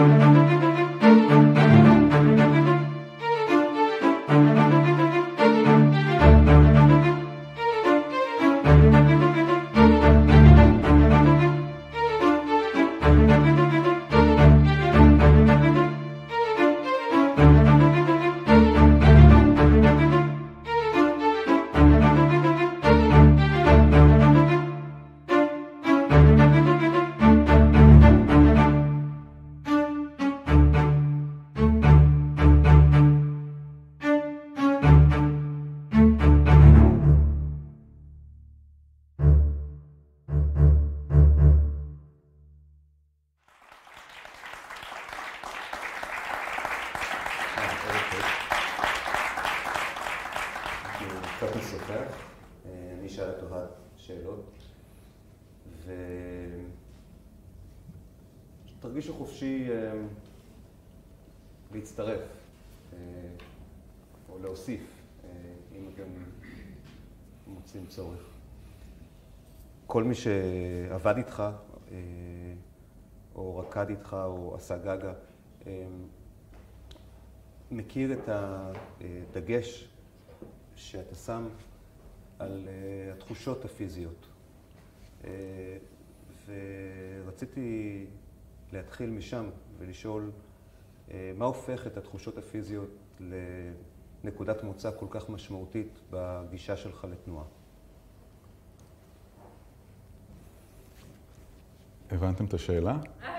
קצת נשוחח, אני אשאל את אוהד שאלות, ותרגישו חופשי להצטרף או להוסיף, אם אתם מוצאים צורך. כל מי שעבד איתך, או רקד איתך, או עשה גגה, מכיר את הדגש שאתה שם על התחושות הפיזיות. ורציתי להתחיל משם ולשאול מה הופך את התחושות הפיזיות לנקודת מוצא כל כך משמעותית בגישה שלך לתנועה. הבנתם את השאלה?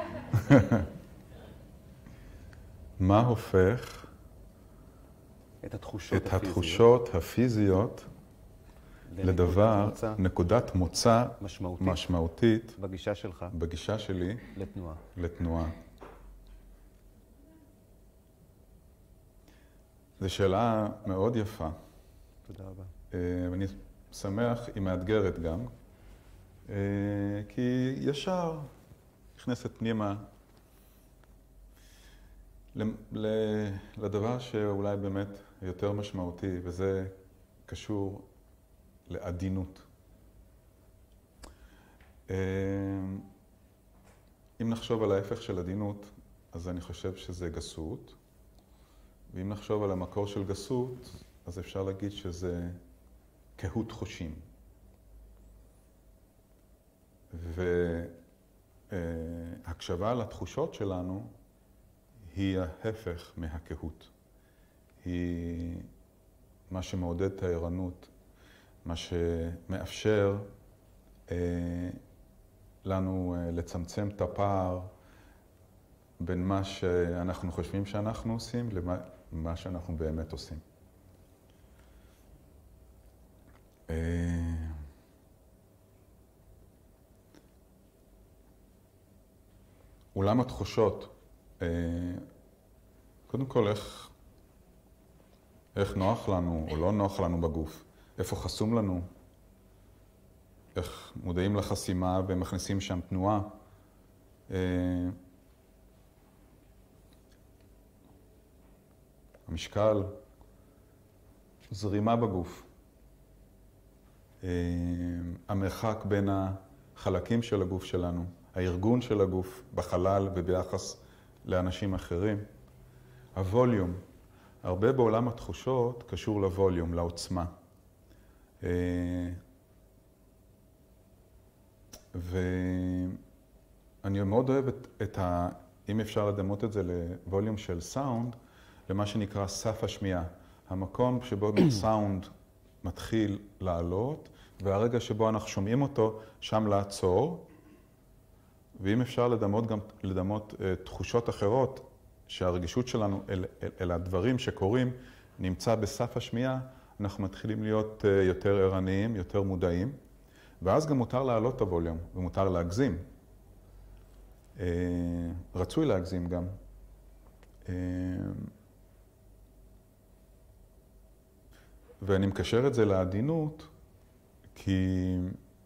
מה הופך את התחושות הפיזיות לדבר, נקודת מוצא משמעותית בגישה שלי לתנועה. זו שאלה מאוד יפה. תודה רבה. ואני שמח, היא מאתגרת גם, כי ישר נכנסת פנימה לדבר שאולי באמת יותר משמעותי, וזה קשור לעדינות. אם נחשוב על ההפך של עדינות, אז אני חושב שזה גסות. ואם נחשוב על המקור של גסות, אז אפשר להגיד שזה קהות חושים. והקשבה לתחושות שלנו היא ההפך מהקהות. היא מה שמעודד את הערנות, מה שמאפשר לנו לצמצם את הפער בין מה שאנחנו חושבים שאנחנו עושים למה שאנחנו באמת עושים. עולם התחושות, קודם כל איך נוח לנו או לא נוח לנו בגוף, איפה חסום לנו, איך מודעים לחסימה ומכניסים שם תנועה. המשקל, זרימה בגוף, המרחק בין החלקים של הגוף שלנו, הארגון של הגוף בחלל וביחס לאנשים אחרים, הווליום. הרבה בעולם התחושות קשור לווליום, לעוצמה. ואני מאוד אוהב אם אפשר לדמות את זה לווליום של סאונד, למה שנקרא סף השמיעה. המקום שבו סאונד מתחיל לעלות, והרגע שבו אנחנו שומעים אותו, שם לעצור. ואם אפשר לדמות תחושות אחרות, שהרגישות שלנו אל הדברים שקורים נמצא בסף השמיעה, אנחנו מתחילים להיות יותר ערניים, יותר מודעים, ואז גם מותר להעלות את הווליום, ומותר להגזים. רצוי להגזים גם. ואני מקשר את זה לעדינות, כי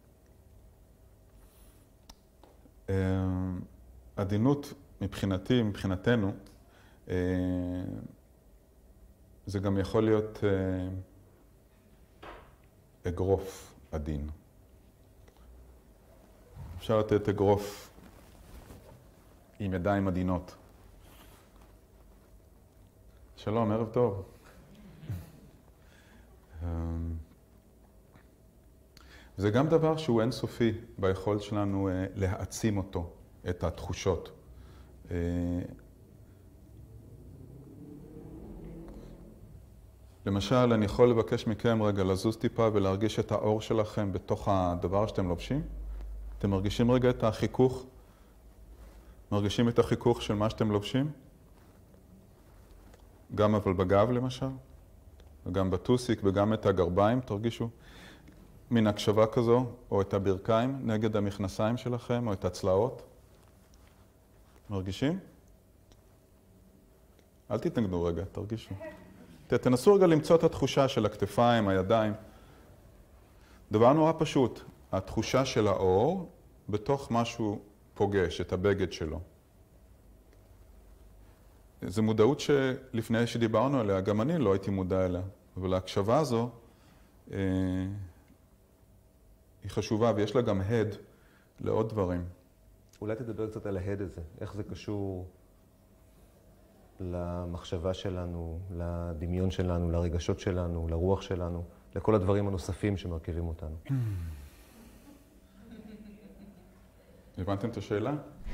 עדינות מבחינתי, מבחינתנו, זה גם יכול להיות אגרוף עדין. אפשר לתת אגרוף עם ידיים עדינות שלום, ערב טוב. זה גם דבר שהוא אינסופי ביכולת שלנו להעצים אותו, את התחושות. למשל, אני יכול לבקש מכם רגע לזוז טיפה ולהרגיש את האור שלכם בתוך הדבר שאתם לובשים. אתם מרגישים רגע את החיכוך? מרגישים את החיכוך של מה שאתם לובשים? גם אבל בגב למשל, וגם בטוסיק וגם את הגרביים, תרגישו מין הקשבה כזו, או את הברכיים נגד המכנסיים שלכם, או את הצלעות. מרגישים? אל תתנגדו רגע, תרגישו. תנסו רגע למצוא את התחושה של הכתפיים, הידיים. דבר נורא פשוט, התחושה של האור בתוך משהו פוגש, את הבגד שלו. זו מודעות שלפני שדיברנו עליה, גם אני לא הייתי מודע אליה. אבל ההקשבה הזו היא חשובה, ויש לה גם הד לעוד דברים. אולי תדבר קצת על ההד הזה, איך זה קשור למחשבה שלנו, לדמיון שלנו, לרגשות שלנו, לרוח שלנו, לכל הדברים הנוספים שמרכיבים אותנו. הבנתם את השאלה?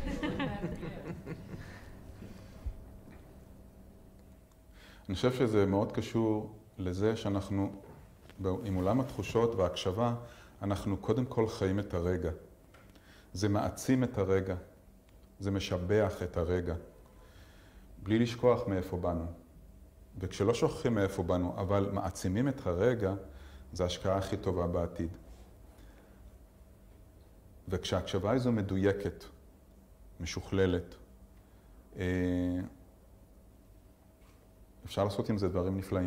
אני חושב שזה מאוד קשור לזה שאנחנו, עם עולם התחושות וההקשבה, אנחנו קודם כל חיים את הרגע. זה מעצים את הרגע, זה משבח את הרגע, בלי לשכוח מאיפה באנו. וכשלא שוכחים מאיפה באנו, אבל מעצימים את הרגע, זה ההשקעה הכי טובה בעתיד. וכשההקשבה הזו מדויקת, משוכללת, אפשר לעשות עם זה דברים נפלאים.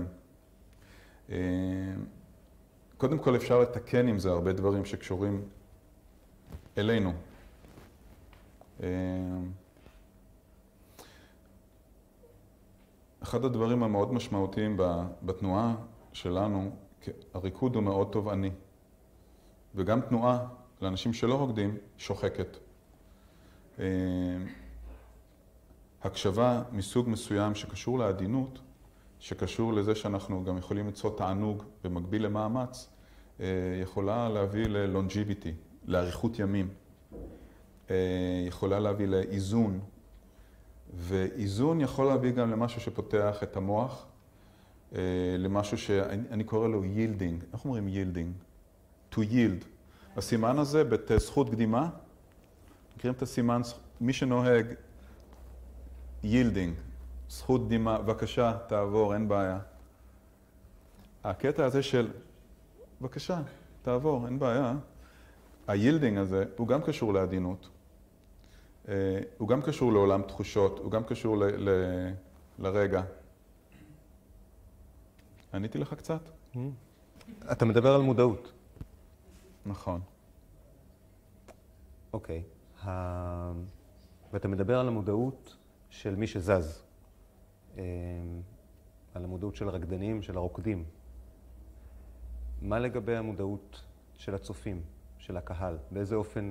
קודם כל אפשר לתקן עם זה הרבה דברים שקשורים אלינו. אחד הדברים המאוד משמעותיים בתנועה שלנו, הריקוד הוא מאוד תובעני. וגם תנועה לאנשים שלא רוקדים שוחקת. הקשבה מסוג מסוים שקשור לעדינות, שקשור לזה שאנחנו גם יכולים ליצור תענוג במקביל למאמץ, יכולה להביא ללונג'יביטי, לאריכות ימים. יכולה להביא לאיזון. ואיזון יכול להביא גם למשהו שפותח את המוח, למשהו שאני קורא לו yielding. איך אומרים yielding? To yield. הסימן הזה בזכות קדימה, מכירים את הסימן, מי שנוהג yielding, זכות קדימה, בבקשה, תעבור, אין בעיה. הקטע הזה של, בבקשה, תעבור, אין בעיה. ה-yielding הזה הוא גם קשור לעדינות. הוא גם קשור לעולם תחושות, הוא גם קשור לרגע. עניתי לך קצת? אתה מדבר על מודעות. נכון. אוקיי. ואתה מדבר על המודעות של מי שזז. על המודעות של הרקדנים, של הרוקדים. מה לגבי המודעות של הצופים, של הקהל? באיזה אופן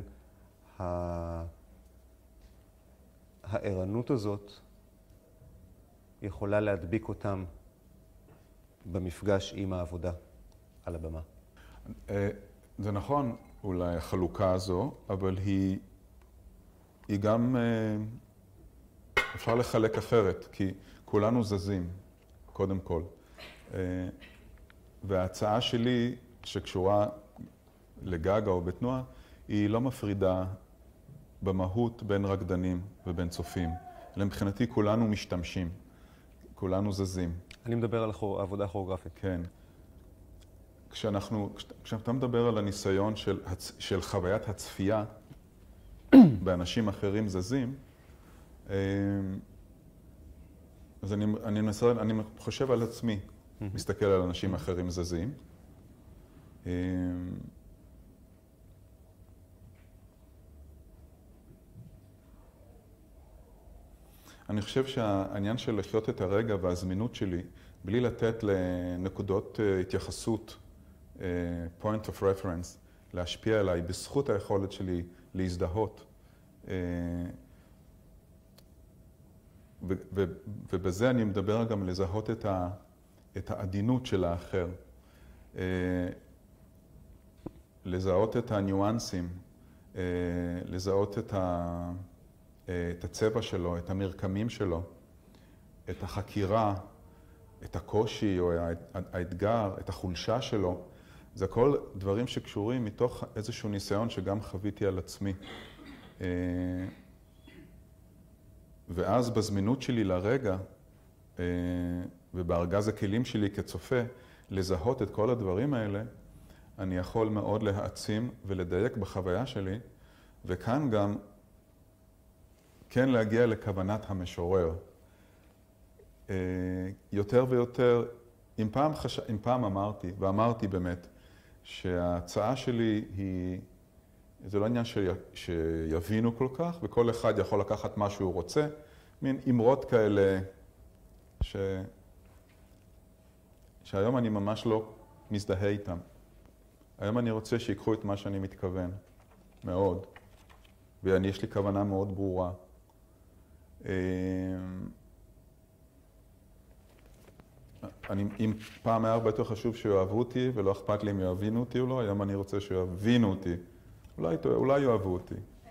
הערנות הזאת יכולה להדביק אותם במפגש עם העבודה על הבמה? זה נכון, אולי החלוקה הזו, אבל היא גם, אפשר לחלק אחרת, כי כולנו זזים, קודם כל. וההצעה שלי, שקשורה לגגה או בתנועה, היא לא מפרידה במהות בין רקדנים ובין צופים. אלא מבחינתי כולנו משתמשים, כולנו זזים. אני מדבר על העבודה הכוריאוגרפית. כן. כשאתה מדבר על הניסיון של חוויית הצפייה באנשים אחרים זזים, אז אני חושב על עצמי, מסתכל על אנשים אחרים זזים. אני חושב שהעניין של לחיות את הרגע והזמינות שלי, בלי לתת לנקודות התייחסות, point of reference, להשפיע עליי בזכות היכולת שלי להזדהות. ובזה אני מדבר גם לזהות את העדינות של האחר. לזהות את הניואנסים, לזהות את הצבע שלו, את המרקמים שלו, את החקירה, את הקושי או האתגר, את החולשה שלו. זה הכל דברים שקשורים מתוך איזשהו ניסיון שגם חוויתי על עצמי. ואז בזמינות שלי לרגע, ובארגז הכלים שלי כצופה, לזהות את כל הדברים האלה, אני יכול מאוד להעצים ולדייק בחוויה שלי, וכאן גם כן להגיע לכוונת המשורר. יותר ויותר, אם פעם אמרתי, ואמרתי באמת, שההצעה שלי היא, זה לא עניין שיבינו כל כך, וכל אחד יכול לקחת מה שהוא רוצה, מין אמרות כאלה שהיום אני ממש לא מזדהה איתם. היום אני רוצה שיקחו את מה שאני מתכוון, מאוד. ויש לי כוונה מאוד ברורה. אם פעם היה הרבה יותר חשוב שיאהבו אותי, ולא אכפת לי אם יאהבינו אותי או לא, היום אני רוצה שיאהבינו אותי. אולי יאהבו אותי.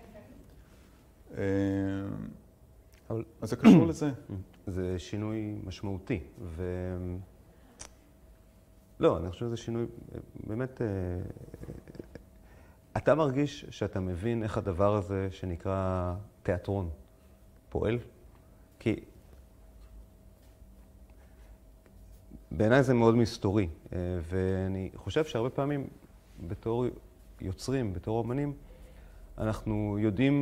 אז זה קשור לזה. זה שינוי משמעותי. לא, אני חושב שזה שינוי, באמת, אתה מרגיש שאתה מבין איך הדבר הזה שנקרא תיאטרון פועל? כי בעיניי זה מאוד מסתורי, ואני חושב שהרבה פעמים בתור יוצרים, בתור אומנים, אנחנו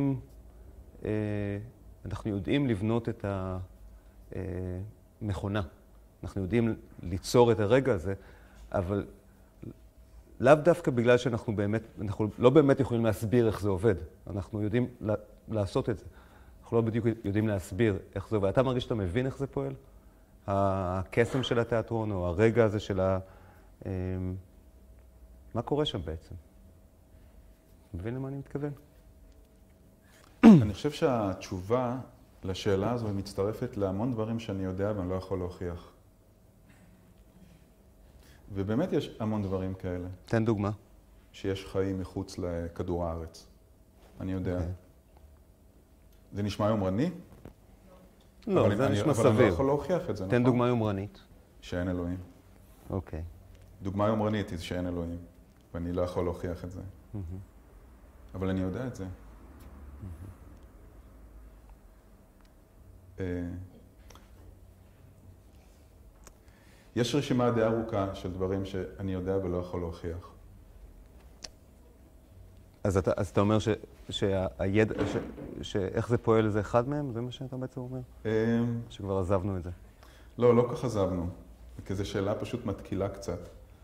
יודעים לבנות את המכונה. אנחנו יודעים ליצור את הרגע הזה, אבל לאו דווקא בגלל שאנחנו לא באמת יכולים להסביר איך זה עובד. אנחנו יודעים לעשות את זה. אנחנו לא בדיוק יודעים להסביר איך זה עובד. אתה מרגיש שאתה מבין איך זה פועל? הקסם של התיאטרון, או הרגע הזה של מה קורה שם בעצם? מבין למה אני מתכוון? אני חושב שהתשובה לשאלה הזו מצטרפת להמון דברים שאני יודע ואני לא יכול להוכיח. ובאמת יש המון דברים כאלה. תן דוגמה. שיש חיים מחוץ לכדור הארץ. אני יודע. Okay. זה נשמע יומרני? לא, זה נשמע סביר. אבל אני לא יכול להוכיח את זה, נכון? תן דוגמה יומרנית. שאין אלוהים. אוקיי. דוגמה יומרנית היא שאין אלוהים, ואני לא יכול להוכיח את זה. אבל אני יודע את זה. יש רשימה די ארוכה של דברים שאני יודע ולא יכול להוכיח. אז אתה אומר שהידע, שאיך זה פועל זה אחד מהם? זה מה שאתה בעצם אומר? שכבר עזבנו את זה. לא, לא כך עזבנו. כי זו שאלה פשוט מתקילה קצת.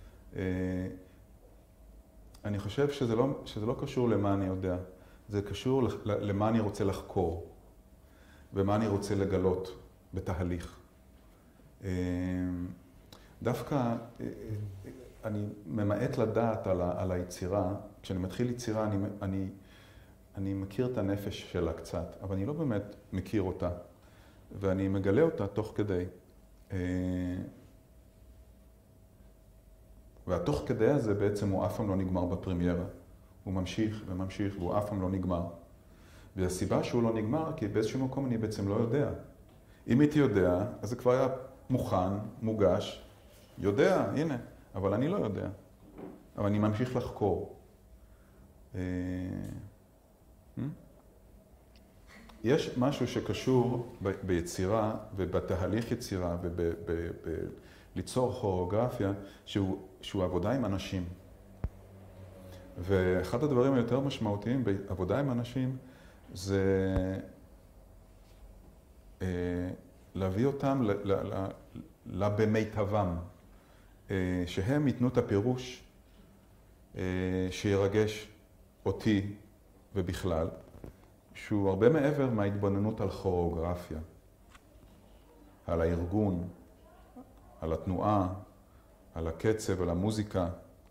אני חושב שזה לא קשור למה אני יודע. זה קשור למה אני רוצה לחקור. ומה אני רוצה לגלות בתהליך. דווקא אני ממעט לדעת על היצירה. כשאני מתחיל יצירה, אני מכיר את הנפש שלה קצת, אבל אני לא באמת מכיר אותה. ואני מגלה אותה תוך כדי. והתוך כדי הזה בעצם הוא אף פעם לא נגמר בפרמיירה. הוא ממשיך וממשיך והוא אף פעם לא נגמר. והסיבה שהוא לא נגמר, כי באיזשהו מקום אני בעצם לא יודע. אם הייתי יודע, אז זה כבר היה מוכן, מוגש, יודע, הנה, אבל אני לא יודע. אבל אני ממשיך לחקור. יש משהו שקשור ביצירה ובתהליך יצירה ובליצור כוריאוגרפיה שהוא עבודה עם אנשים. ואחד הדברים היותר משמעותיים בעבודה עם אנשים זה להביא אותם במיטבם, שהם ייתנו את הפירוש שירגש אותי ובכלל, שהוא הרבה מעבר מההתבוננות על כוריאוגרפיה, על הארגון, על התנועה, על הקצב, על המוזיקה,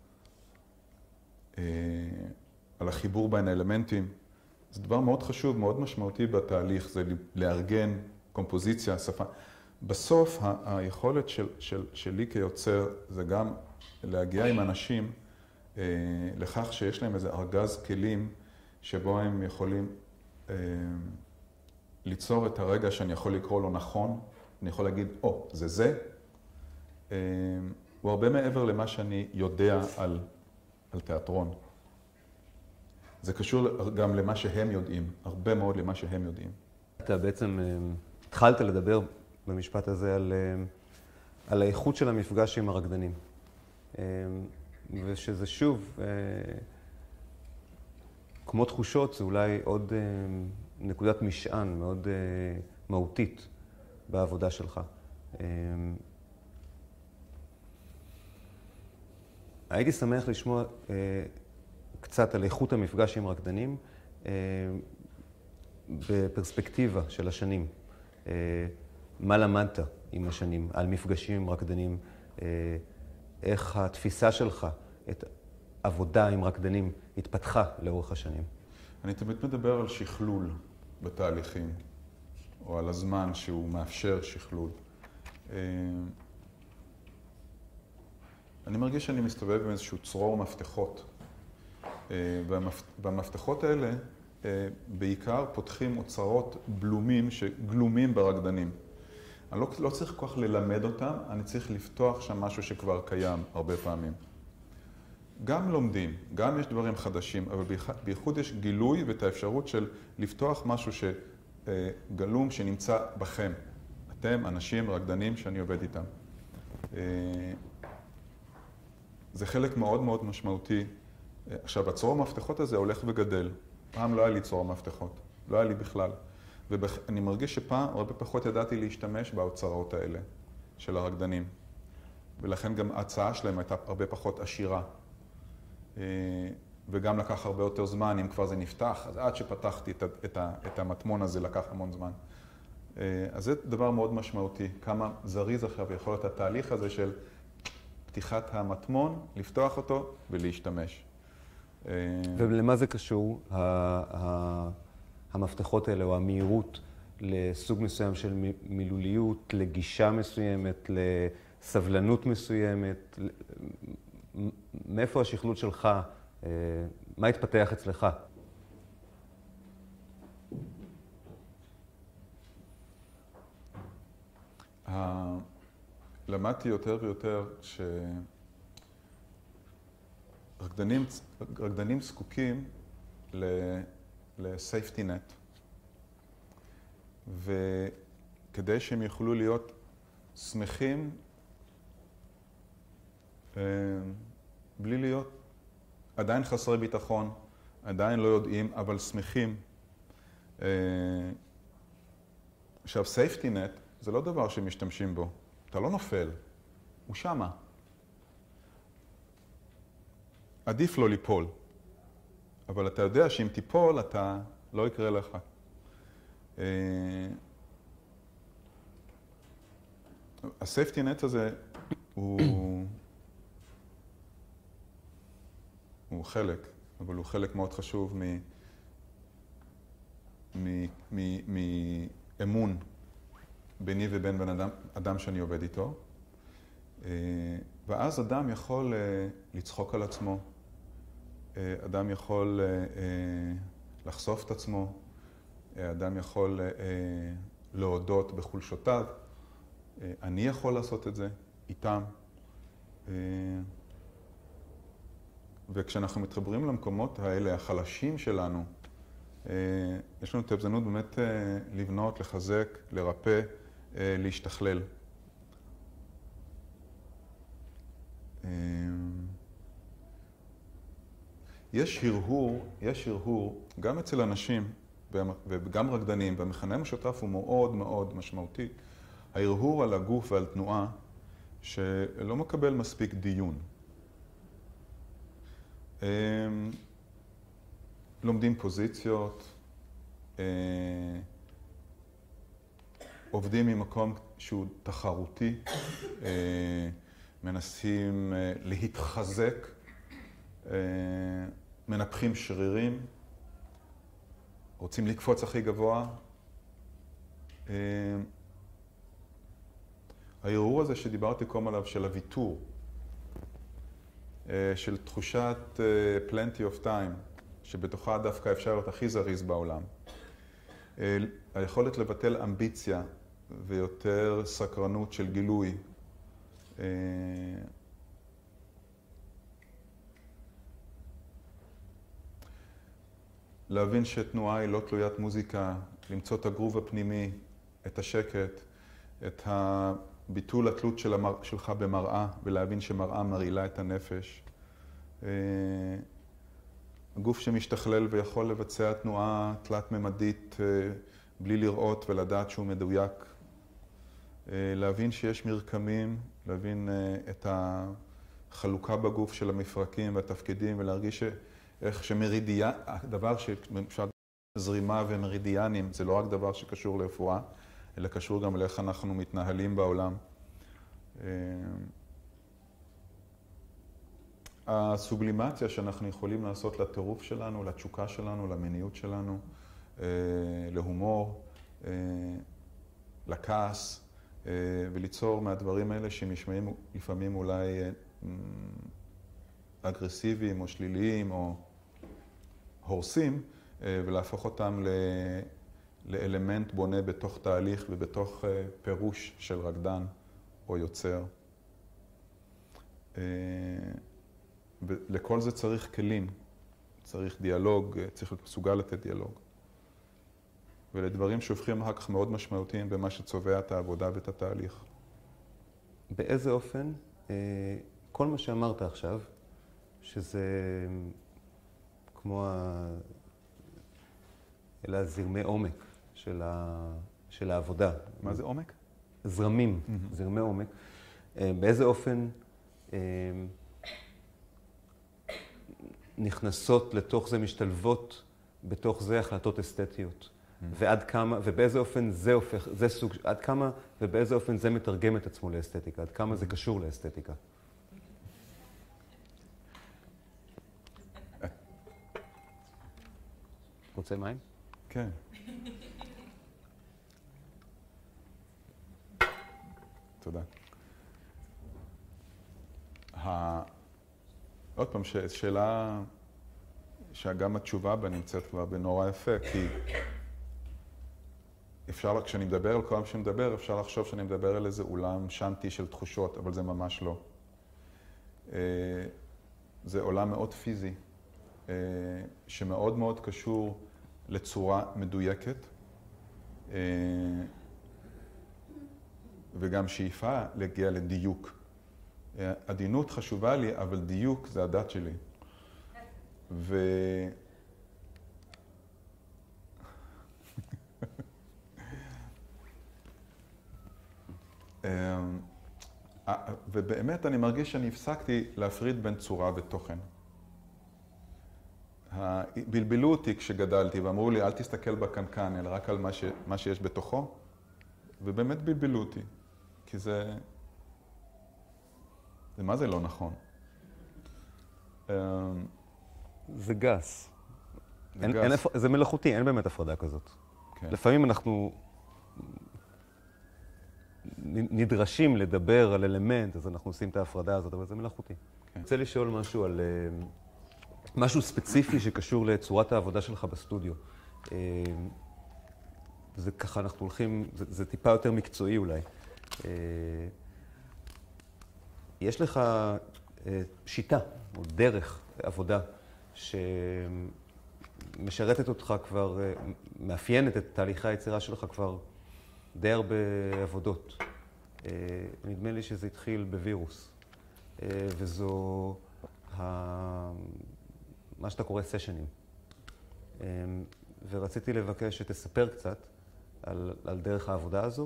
על החיבור בין האלמנטים. זה דבר מאוד חשוב, מאוד משמעותי בתהליך, זה לארגן קומפוזיציה, שפה. בסוף היכולת שלי כיוצר זה גם להגיע עם אנשים לכך שיש להם איזה ארגז כלים שבו הם יכולים ליצור את הרגע שאני יכול לקרוא לו נכון, אני יכול להגיד, זה. הוא הרבה מעבר למה שאני יודע על תיאטרון. זה קשור גם למה שהם יודעים, הרבה מאוד למה שהם יודעים. אתה בעצם התחלת לדבר במשפט הזה על האיכות של המפגש עם הרקדנים. ושזה שוב, כמו תחושות, זה אולי עוד נקודת משען מאוד מהותית בעבודה שלך. הייתי שמח לשמוע קצת על איכות המפגש עם רקדנים בפרספקטיבה של השנים. מה למדת עם השנים על מפגשים עם רקדנים? איך התפיסה שלך, את עבודה עם רקדנים, התפתחה לאורך השנים? אני תמיד מדבר על שכלול בתהליכים, או על הזמן שהוא מאפשר שכלול. אני מרגיש שאני מסתובב עם איזשהו צרור מפתחות. במפתחות האלה בעיקר פותחים אוצרות בלומים שגלומים ברקדנים. אני לא צריך כל כך ללמד אותם, אני צריך לפתוח שם משהו שכבר קיים הרבה פעמים. גם לומדים, גם יש דברים חדשים, אבל בייחוד יש גילוי ואת האפשרות של לפתוח משהו שגלום שנמצא בכם. אתם, אנשים, רקדנים שאני עובד איתם. זה חלק מאוד מאוד משמעותי. עכשיו, הצרור המפתחות הזה הולך וגדל. פעם לא היה לי צרור המפתחות, לא היה לי בכלל. ואני מרגיש שפעם הרבה פחות ידעתי להשתמש באוצרות האלה של הרקדנים. ולכן גם ההצעה שלהם הייתה הרבה פחות עשירה. וגם לקח הרבה יותר זמן, אם כבר זה נפתח, אז עד שפתחתי את המטמון הזה לקח המון זמן. אז זה דבר מאוד משמעותי, כמה זריז עכשיו יכול להיות התהליך הזה של פתיחת המטמון, לפתוח אותו ולהשתמש. ולמה זה קשור, המפתחות האלה, או המהירות לסוג מסוים של מילוליות, לגישה מסוימת, לסבלנות מסוימת? מאיפה השכלול שלך? מה התפתח אצלך? למדתי יותר ויותר שרקדנים זקוקים ל-safety net. וכדי שהם יוכלו להיות שמחים, בלי להיות עדיין חסרי ביטחון, עדיין לא יודעים, אבל שמחים. עכשיו, safety net זה לא דבר שמשתמשים בו. אתה לא נופל, הוא שמה. עדיף לא ליפול, אבל אתה יודע שאם תיפול, אתה לא יקרה לך. הסייפטי נט הזה הוא חלק, אבל הוא חלק מאוד חשוב מאמון ביני ובין אדם שאני עובד איתו. ואז אדם יכול לצחוק על עצמו, אדם יכול לחשוף את עצמו, אדם יכול להודות בחולשותיו. אני יכול לעשות את זה איתם. וכשאנחנו מתחברים למקומות האלה, החלשים שלנו, יש לנו את ההזדמנות באמת לבנות, לחזק, לרפא, להשתכלל. יש הרהור, גם אצל אנשים וגם רקדנים, והמכנה המשותף הוא מאוד מאוד משמעותי. ההרהור על הגוף ועל תנועה שלא מקבל מספיק דיון. לומדים פוזיציות, עובדים ממקום שהוא תחרותי, מנסים להתחזק, מנפחים שרירים, רוצים לקפוץ הכי גבוה, הערעור הזה שדיברתי קודם עליו, של הוויתור, של תחושת plenty of time, שבתוכה דווקא אפשר להיות הכי זריז בעולם. היכולת לבטל אמביציה ויותר סקרנות של גילוי. להבין שתנועה היא לא תלוית מוזיקה, למצוא את הגרוב הפנימי, את השקט, את ביטול התלות שלך במראה, ולהבין שמראה מרעילה את הנפש. הגוף שמשתכלל ויכול לבצע תנועה תלת-ממדית בלי לראות ולדעת שהוא מדויק. להבין שיש מרקמים, להבין את החלוקה בגוף של המפרקים והתפקידים, ולהרגיש איך הדבר שאפשר זרימה ומרידיאנים, זה לא רק דבר שקשור לרפואה, אלא קשור גם לאיך אנחנו מתנהלים בעולם. הסובלימציה שאנחנו יכולים לעשות לטירוף שלנו, לתשוקה שלנו, למיניות שלנו, להומור, לכעס, וליצור מהדברים האלה שנשמעים לפעמים אולי אגרסיביים או שליליים או הורסים, ולהפוך אותם לאלמנט בונה בתוך תהליך ובתוך פירוש של רקדן או יוצר. לכל זה צריך כלים, צריך דיאלוג, צריך להיות מסוגל לתת דיאלוג. ולדברים שהופכים אחר כך מאוד משמעותיים במה שצובע את העבודה ואת התהליך. באיזה אופן, כל מה שאמרת עכשיו, שזה כמו אלה הזרמי עומק של העבודה. מה זה עומק? זרמים, זרמי עומק. באיזה אופן נכנסות לתוך זה, משתלבות בתוך זה החלטות אסתטיות. ועד כמה, ובאיזה אופן זה הופך, זה סוג, עד כמה ובאיזה אופן זה מתרגם את עצמו לאסתטיקה, עד כמה זה קשור לאסתטיקה. רוצה מים? כן. תודה. עוד פעם, שאלה שגם התשובה בה נמצאת כבר בנורא יפה, כי אפשר, כשאני מדבר על כל מה שאני מדבר, אפשר לחשוב שאני מדבר על איזה אולם שנתי של תחושות, אבל זה ממש לא. זה עולם מאוד פיזי, שמאוד מאוד קשור לצורה מדויקת, וגם שאיפה להגיע לדיוק. עדינות חשובה לי, אבל דיוק זה הדת שלי. ובאמת אני מרגיש שאני הפסקתי להפריד בין צורה ותוכן. בלבלו אותי כשגדלתי ואמרו לי, אל תסתכל בקנקן, אלא רק על מה שיש בתוכו, ובאמת בלבלו אותי, כי זה מה זה לא נכון? זה גס. זה מלאכותי, אין באמת הפרדה כזאת. כן. לפעמים אנחנו נדרשים לדבר על אלמנט, אז אנחנו עושים את ההפרדה הזאת, אבל זה מלאכותי. כן. אני רוצה לשאול משהו על משהו ספציפי שקשור לצורת העבודה שלך בסטודיו. זה ככה אנחנו הולכים, זה טיפה יותר מקצועי אולי. יש לך שיטה או דרך עבודה שמשרתת אותך כבר, מאפיינת את תהליכי היצירה שלך כבר די הרבה עבודות. נדמה לי שזה התחיל בווירוס, וזו מה שאתה קורא סשנים. ורציתי לבקש שתספר קצת על דרך העבודה הזו,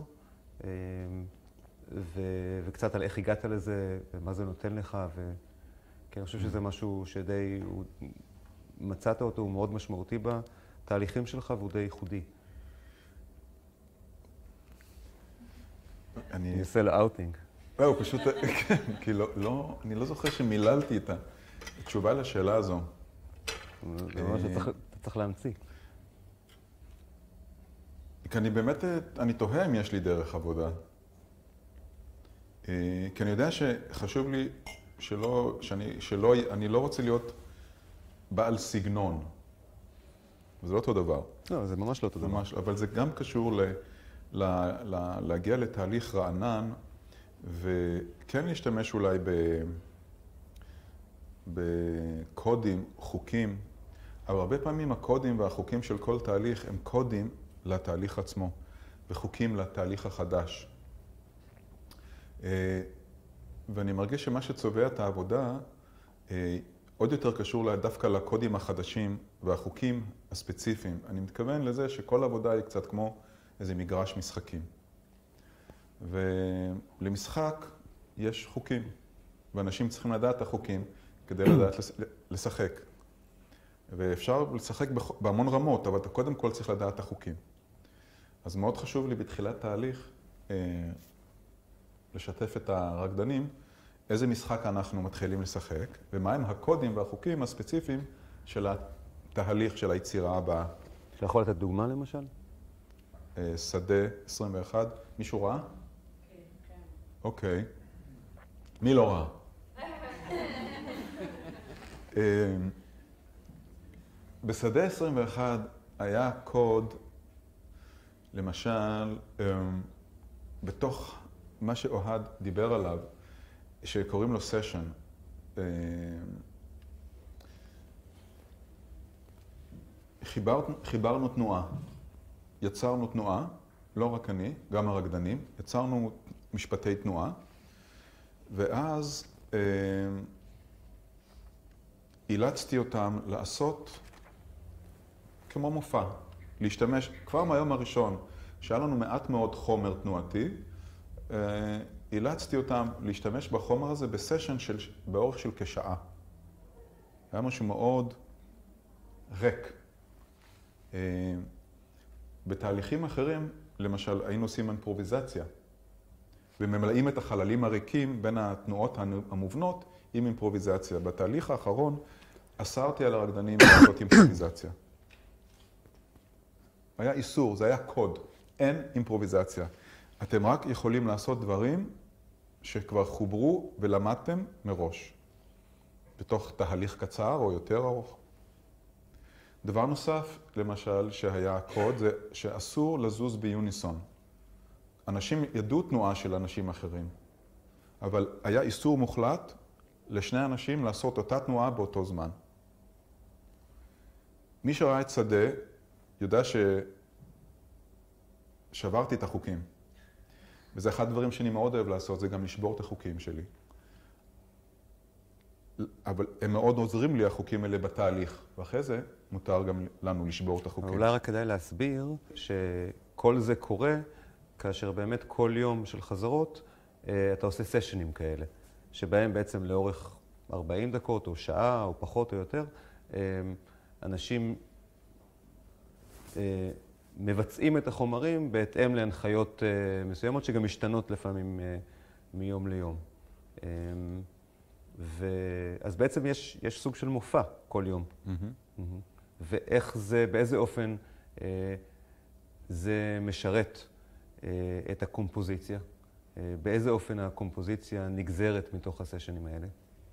וקצת על איך הגעת לזה, ומה זה נותן לך, כי אני חושב שזה משהו שדי, מצאת אותו, הוא מאוד משמעותי בתהליכים שלך, והוא די ייחודי. אני אעשה לאוטינג. הוא פשוט, כן, כי אני לא זוכר שמיללתי את התשובה לשאלה הזו. זה מה שאתה צריך להמציא. כי אני באמת, אני תוהה אם יש לי דרך עבודה. כי אני יודע שחשוב לי אני לא רוצה להיות בעל סגנון. זה לא אותו דבר. לא, זה ממש לא אותו דבר. ממש, אבל זה גם קשור להגיע לתהליך רענן, וכן להשתמש אולי בקודים, חוקים, אבל הרבה פעמים הקודים והחוקים של כל תהליך הם קודים לתהליך עצמו, וחוקים לתהליך החדש. ואני מרגיש שמה שצובע את העבודה עוד יותר קשור דווקא לקודים החדשים והחוקים הספציפיים. אני מתכוון לזה שכל עבודה היא קצת כמו איזה מגרש משחקים. ולמשחק יש חוקים, ואנשים צריכים לדעת את החוקים כדי לדעת לשחק. ואפשר לשחק בהמון רמות, אבל אתה קודם כל צריך לדעת את החוקים. אז מאוד חשוב לי בתחילת תהליך לשתף את הרקדנים איזה משחק אנחנו מתחילים לשחק, ומהם הקודים והחוקים הספציפיים של התהליך של היצירה הבאה. אתה יכול לתת דוגמה למשל? שדה 21. מישהו ראה? כן, כן. אוקיי. מי לא ראה? בשדה 21 היה קוד, למשל, בתוך מה שאוהד דיבר עליו, שקוראים לו סשן. חיברנו תנועה, יצרנו תנועה, לא רק אני, גם הרקדנים, יצרנו משפטי תנועה, ואז אילצתי אותם לעשות כמו מופע, להשתמש כבר מהיום הראשון, שהיה לנו מעט מאוד חומר תנועתי, אילצתי אותם להשתמש בחומר הזה בסשן באורך של כשעה. היה משהו מאוד ריק. בתהליכים אחרים, למשל, היינו עושים אימפרוביזציה, וממלאים את החללים הריקים בין התנועות המובנות עם אימפרוביזציה. בתהליך האחרון אסרתי על הרקדנים לעשות אימפרוביזציה. היה איסור, זה היה קוד. אין אימפרוביזציה. אתם רק יכולים לעשות דברים שכבר חוברו ולמדתם מראש, בתוך תהליך קצר או יותר ארוך. דבר נוסף, למשל, שהיה קוד, זה שאסור לזוז ביוניסון. אנשים ידעו תנועה של אנשים אחרים, אבל היה איסור מוחלט לשני אנשים לעשות אותה תנועה באותו זמן. מי שראה את שדה יודע ששברתי את החוקים. וזה אחד הדברים שאני מאוד אוהב לעשות, זה גם לשבור את החוקים שלי. אבל הם מאוד עוזרים לי, החוקים האלה, בתהליך. ואחרי זה מותר גם לנו לשבור את החוקים. אולי רק כדאי להסביר שכל זה קורה כאשר באמת כל יום של חזרות אתה עושה סשנים כאלה, שבהם בעצם לאורך 40 דקות או שעה או פחות או יותר, אנשים מבצעים את החומרים בהתאם להנחיות מסוימות שגם משתנות לפעמים מיום ליום. אז בעצם יש סוג של מופע כל יום. ואיך זה, באיזה אופן זה משרת את הקומפוזיציה? באיזה אופן הקומפוזיציה נגזרת מתוך הסשנים האלה?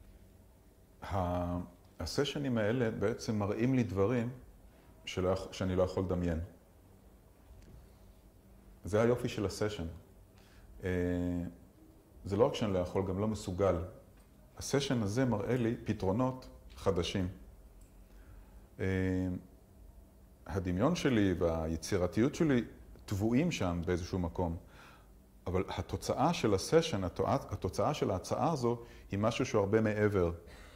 הסשנים האלה בעצם מראים לי דברים שאני לא יכול לדמיין. זה היופי של הסשן. זה לא רק שאני לא יכול, גם לא מסוגל. הסשן הזה מראה לי פתרונות חדשים. הדמיון שלי והיצירתיות שלי טבועים שם באיזשהו מקום. אבל התוצאה של הסשן, התוצאה של ההצעה הזו, היא משהו שהוא הרבה מעבר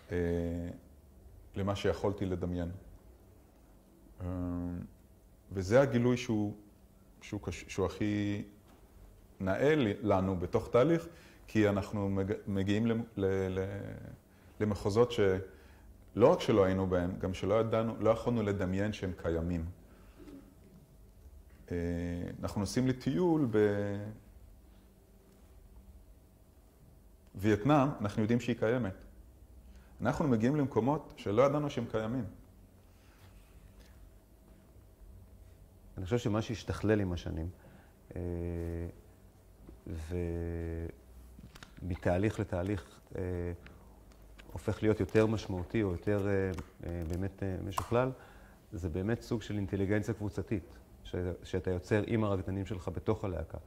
למה שיכולתי לדמיין. וזה הגילוי שהוא הכי נאה לנו בתוך תהליך, כי אנחנו מגיעים למחוזות שלא רק שלא היינו בהם, גם לא יכולנו לדמיין שהם קיימים. אנחנו נוסעים לטיול בווייטנאם, אנחנו יודעים שהיא קיימת. אנחנו מגיעים למקומות שלא ידענו שהם קיימים. אני חושב שמה שהשתכלל עם השנים, ומתהליך לתהליך הופך להיות יותר משמעותי או יותר באמת משוכלל, זה באמת סוג של אינטליגנציה קבוצתית, שאתה יוצר עם הרקדנים שלך בתוך הלהקה.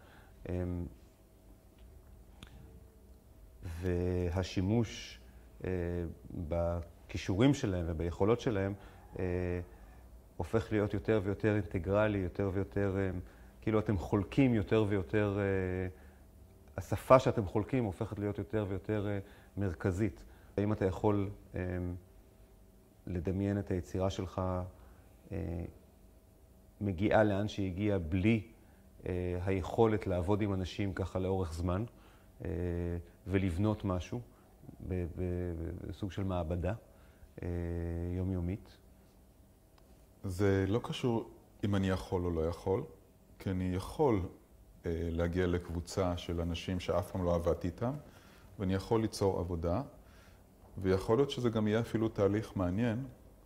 והשימוש בכישורים שלהם וביכולות שלהם הופך להיות יותר ויותר אינטגרלי, יותר ויותר, כאילו אתם חולקים יותר ויותר, השפה שאתם חולקים הופכת להיות יותר ויותר מרכזית. האם אתה יכול לדמיין את היצירה שלך מגיעה לאן שהיא הגיעה בלי היכולת לעבוד עם אנשים ככה לאורך זמן ולבנות משהו בסוג של מעבדה יומיומית? זה לא קשור אם אני יכול או לא יכול, כי אני יכול להגיע לקבוצה של אנשים שאף פעם לא עבדתי איתם, ואני יכול ליצור עבודה, ויכול להיות שזה גם יהיה אפילו תהליך מעניין.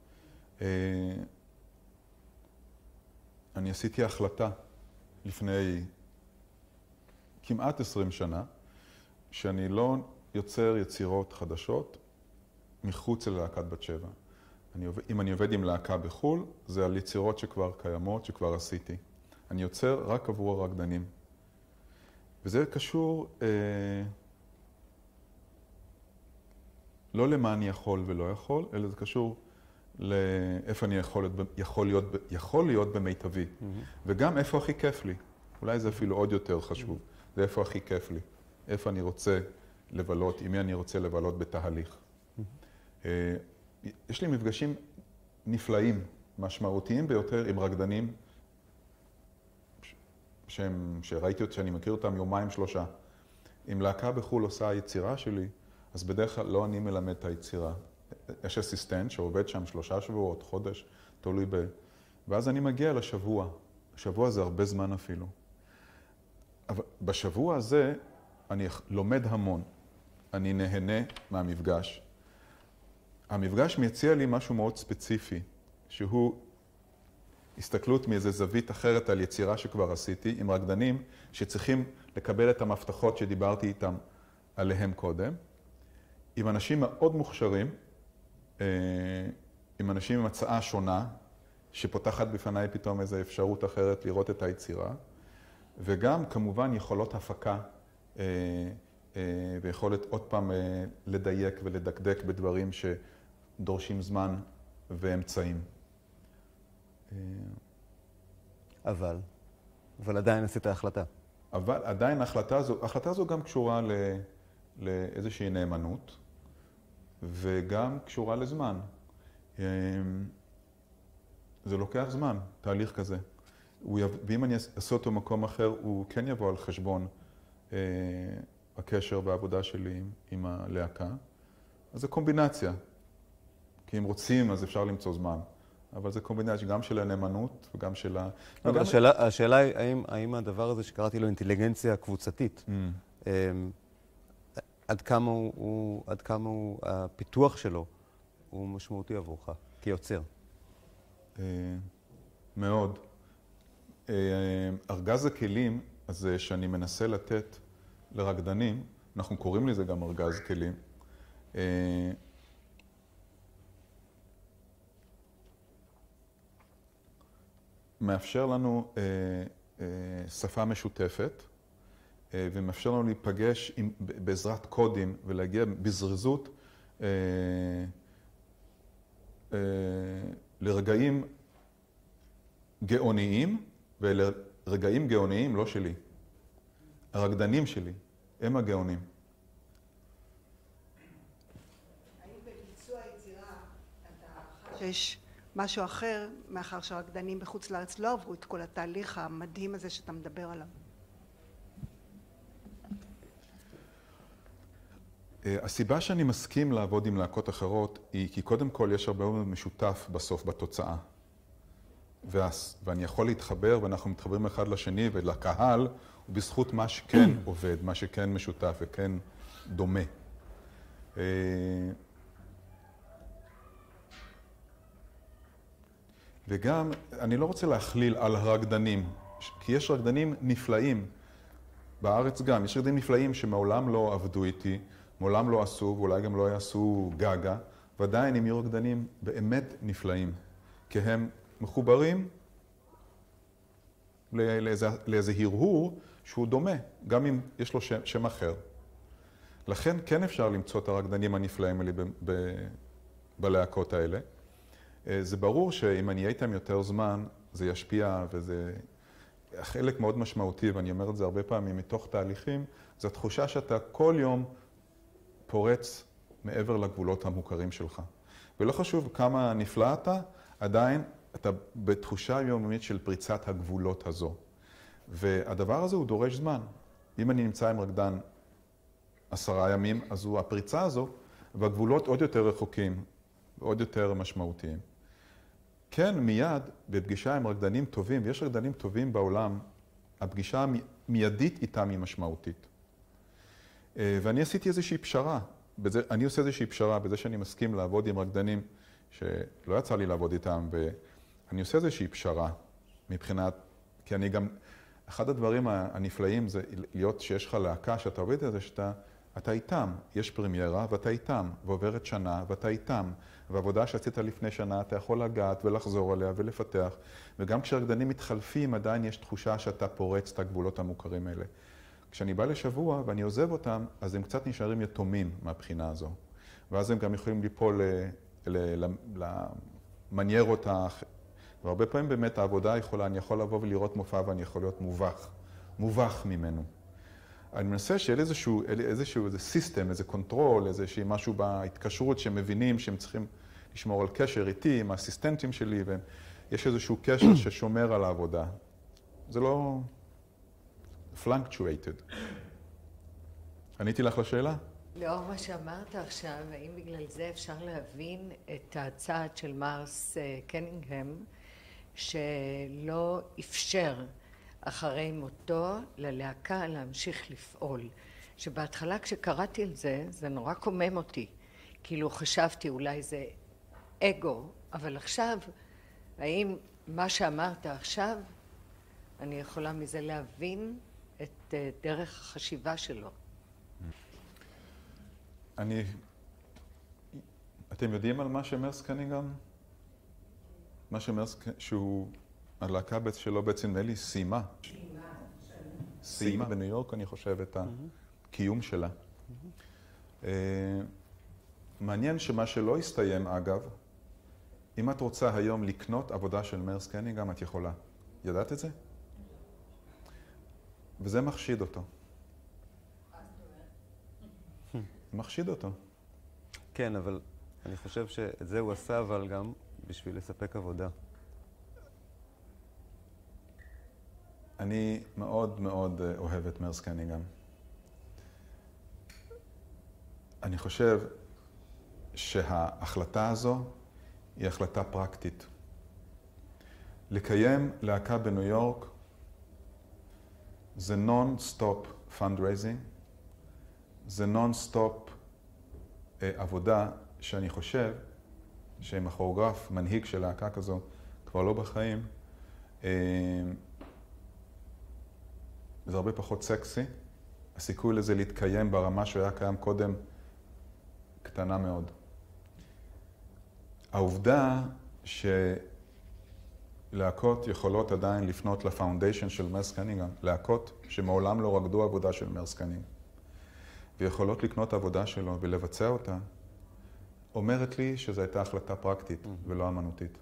אני עשיתי החלטה לפני כמעט 20 שנה, שאני לא יוצר יצירות חדשות מחוץ ללהקת בת שבע. אם אני עובד עם להקה בחול, זה על יצירות שכבר קיימות, שכבר עשיתי. אני יוצר רק עבור הרקדנים. וזה קשור לא למה אני יכול ולא יכול, אלא זה קשור לאיפה אני יכול להיות במיטבי. וגם איפה הכי כיף לי. אולי זה אפילו עוד יותר חשוב. זה איפה הכי כיף לי. איפה אני רוצה לבלות, עם מי אני רוצה לבלות בתהליך. יש לי מפגשים נפלאים, משמעותיים ביותר עם רקדנים שראיתי שאני מכיר אותם יומיים שלושה. אם להקה בחול עושה יצירה שלי, אז בדרך כלל לא אני מלמד את היצירה. יש אסיסטנט שעובד שם 3 שבועות, חודש, תלוי ואז אני מגיע לשבוע. שבוע זה הרבה זמן אפילו. אבל בשבוע הזה אני לומד המון. אני נהנה מהמפגש. המפגש מציע לי משהו מאוד ספציפי, שהוא הסתכלות מאיזו זווית אחרת על יצירה שכבר עשיתי, עם רקדנים שצריכים לקבל את המפתחות שדיברתי איתם עליהם קודם, עם אנשים מאוד מוכשרים, עם אנשים עם הצעה שונה, שפותחת בפניי פתאום איזו אפשרות אחרת לראות את היצירה, וגם כמובן יכולות הפקה, ויכולת עוד פעם לדייק ולדקדק בדברים שדורשים זמן ואמצעים. אבל עדיין עשית החלטה. אבל עדיין ההחלטה הזו גם קשורה לאיזושהי נאמנות, וגם קשורה לזמן. זה לוקח זמן, תהליך כזה. ואם אני אעשה אותו במקום אחר, הוא כן יבוא על חשבון הקשר והעבודה שלי עם הלהקה. אז זה קומבינציה. כי אם רוצים, אז אפשר למצוא זמן. אבל זה קומבינציה גם של הנאמנות וגם של השאלה היא, האם הדבר הזה שקראתי לו אינטליגנציה קבוצתית, עד כמה הפיתוח שלו הוא משמעותי עבורך, כיוצר? מאוד. ארגז הכלים הזה שאני מנסה לתת לרקדנים, אנחנו קוראים לזה גם ארגז כלים, מאפשר לנו שפה משותפת, ומאפשר לנו להיפגש בעזרת קודים ולהגיע בזריזות לרגעים גאוניים, ולרגעים גאוניים לא שלי. הרקדנים שלי הם הגאונים. האם בביצוע היצירה אתה חש שיש משהו אחר, מאחר שהרקדנים בחוץ לארץ לא עברו את כל התהליך המדהים הזה שאתה מדבר עליו? הסיבה שאני מסכים לעבוד עם להקות אחרות היא כי קודם כל יש הרבה מאוד משותף בסוף בתוצאה. ואני יכול להתחבר, ואנחנו מתחברים אחד לשני ולקהל, ובזכות מה שכן עובד, מה שכן משותף וכן דומה. וגם, אני לא רוצה להכליל על הרקדנים, כי יש רקדנים נפלאים, בארץ גם, יש רקדנים נפלאים שמעולם לא עבדו איתי, מעולם לא עשו, ואולי גם לא יעשו גגה, ועדיין הם יהיו רקדנים באמת נפלאים, כי הם מחוברים לאיזה הרהור שהוא דומה, גם אם יש לו שם אחר. לכן כן אפשר למצוא את הרקדנים הנפלאים האלה בלהקות האלה. זה ברור שאם אני אהיה איתם יותר זמן, זה ישפיע, וזה חלק מאוד משמעותי, ואני אומר את זה הרבה פעמים מתוך תהליכים, זו התחושה שאתה כל יום פורץ מעבר לגבולות המוכרים שלך. ולא חשוב כמה נפלא אתה, עדיין אתה בתחושה יומיומית של פריצת הגבולות הזו. והדבר הזה הוא דורש זמן. אם אני נמצא עם רקדן 10 ימים, אז הוא הפריצה הזו, והגבולות עוד יותר רחוקים, עוד יותר משמעותיים. כן, מיד, בפגישה עם רקדנים טובים, ויש רקדנים טובים בעולם, הפגישה מיידית איתם היא משמעותית. ואני עשיתי איזושהי פשרה. אני עושה איזושהי פשרה בזה שאני מסכים לעבוד עם רקדנים שלא יצא לי לעבוד איתם, ואני עושה איזושהי פשרה מבחינת, כי אני גם, אחד הדברים הנפלאים זה להיות שיש לך להקה שאתה עובד על זה, שאתה איתם, יש פרמיירה ואתה איתם, ועוברת שנה ואתה איתם, ועבודה שעשית לפני שנה אתה יכול לגעת ולחזור עליה ולפתח, וגם כשרקדנים מתחלפים עדיין יש תחושה שאתה פורץ את הגבולות המוכרים האלה. כשאני בא לשבוע ואני עוזב אותם, אז הם קצת נשארים יתומים מהבחינה הזו. ואז הם גם יכולים ליפול למניירות והרבה פעמים באמת העבודה יכולה, אני יכול לבוא ולראות מופע ואני יכול להיות מובך ממנו. אני מנסה שיהיה איזשהו סיסטם, איזה קונטרול, איזשהו משהו בהתקשרות שהם מבינים שהם צריכים לשמור על קשר איתי, עם האסיסטנטים שלי, ויש איזשהו קשר ששומר על העבודה. זה לא fluctuated. עניתי לך לשאלה? לאור מה שאמרת עכשיו, האם בגלל זה אפשר להבין את הצעד של מרס קנינגהם, שלא אפשר אחרי מותו ללהקה להמשיך לפעול? שבהתחלה כשקראתי על זה, זה נורא קומם אותי. כאילו חשבתי אולי זה אגו, אבל עכשיו, האם מה שאמרת עכשיו, אני יכולה מזה להבין את דרך החשיבה שלו? אתם יודעים על מה שמרס קנינגהם? מה שמרס, שהוא, הלהקה שלו בעצם נראה לי סיימה בניו יורק, אני חושב, את הקיום שלה. מעניין שמה שלא הסתיים, אגב, אם את רוצה היום לקנות עבודה של מרס קנינגהם, את יכולה. ידעת את זה? וזה מחשיד אותו. מחשיד אותו. כן, אבל אני חושב שאת זה הוא עשה, אבל גם בשביל לספק עבודה. אני מאוד מאוד אוהב את מרס קנינגהם. אני חושב שההחלטה הזו היא החלטה פרקטית. לקיים להקה בניו יורק זה non-stop fundraising, זה non-stop עבודה שאני חושב שאם הכוריאוגרף, מנהיג של להקה כזו, כבר לא בחיים, זה הרבה פחות סקסי. הסיכוי לזה להתקיים ברמה שהוא היה קיים קודם קטנה מאוד. העובדה שלהקות יכולות עדיין לפנות לפאונדיישן של מרס קנינגהם, להקות שמעולם לא רקדו עבודה של מרס קנינגהם, ויכולות לקנות עבודה שלו ולבצע אותה, אומרת לי שזו הייתה החלטה פרקטית ולא אמנותית.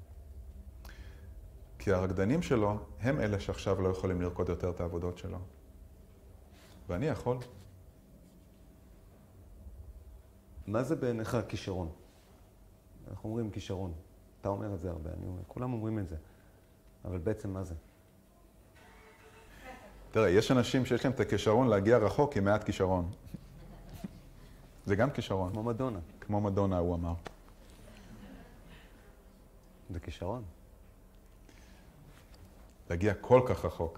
כי הרקדנים שלו הם אלה שעכשיו לא יכולים לרקוד יותר את העבודות שלו. ואני יכול. מה זה בעיניך כישרון? אנחנו אומרים כישרון. אתה אומר את זה הרבה, כולם אומרים את זה. אבל בעצם מה זה? תראה, יש אנשים שיש להם את הכישרון להגיע רחוק עם מעט כישרון. זה גם כישרון. כמו מדונה. כמו מדונה, הוא אמר. זה כישרון. להגיע כל כך רחוק.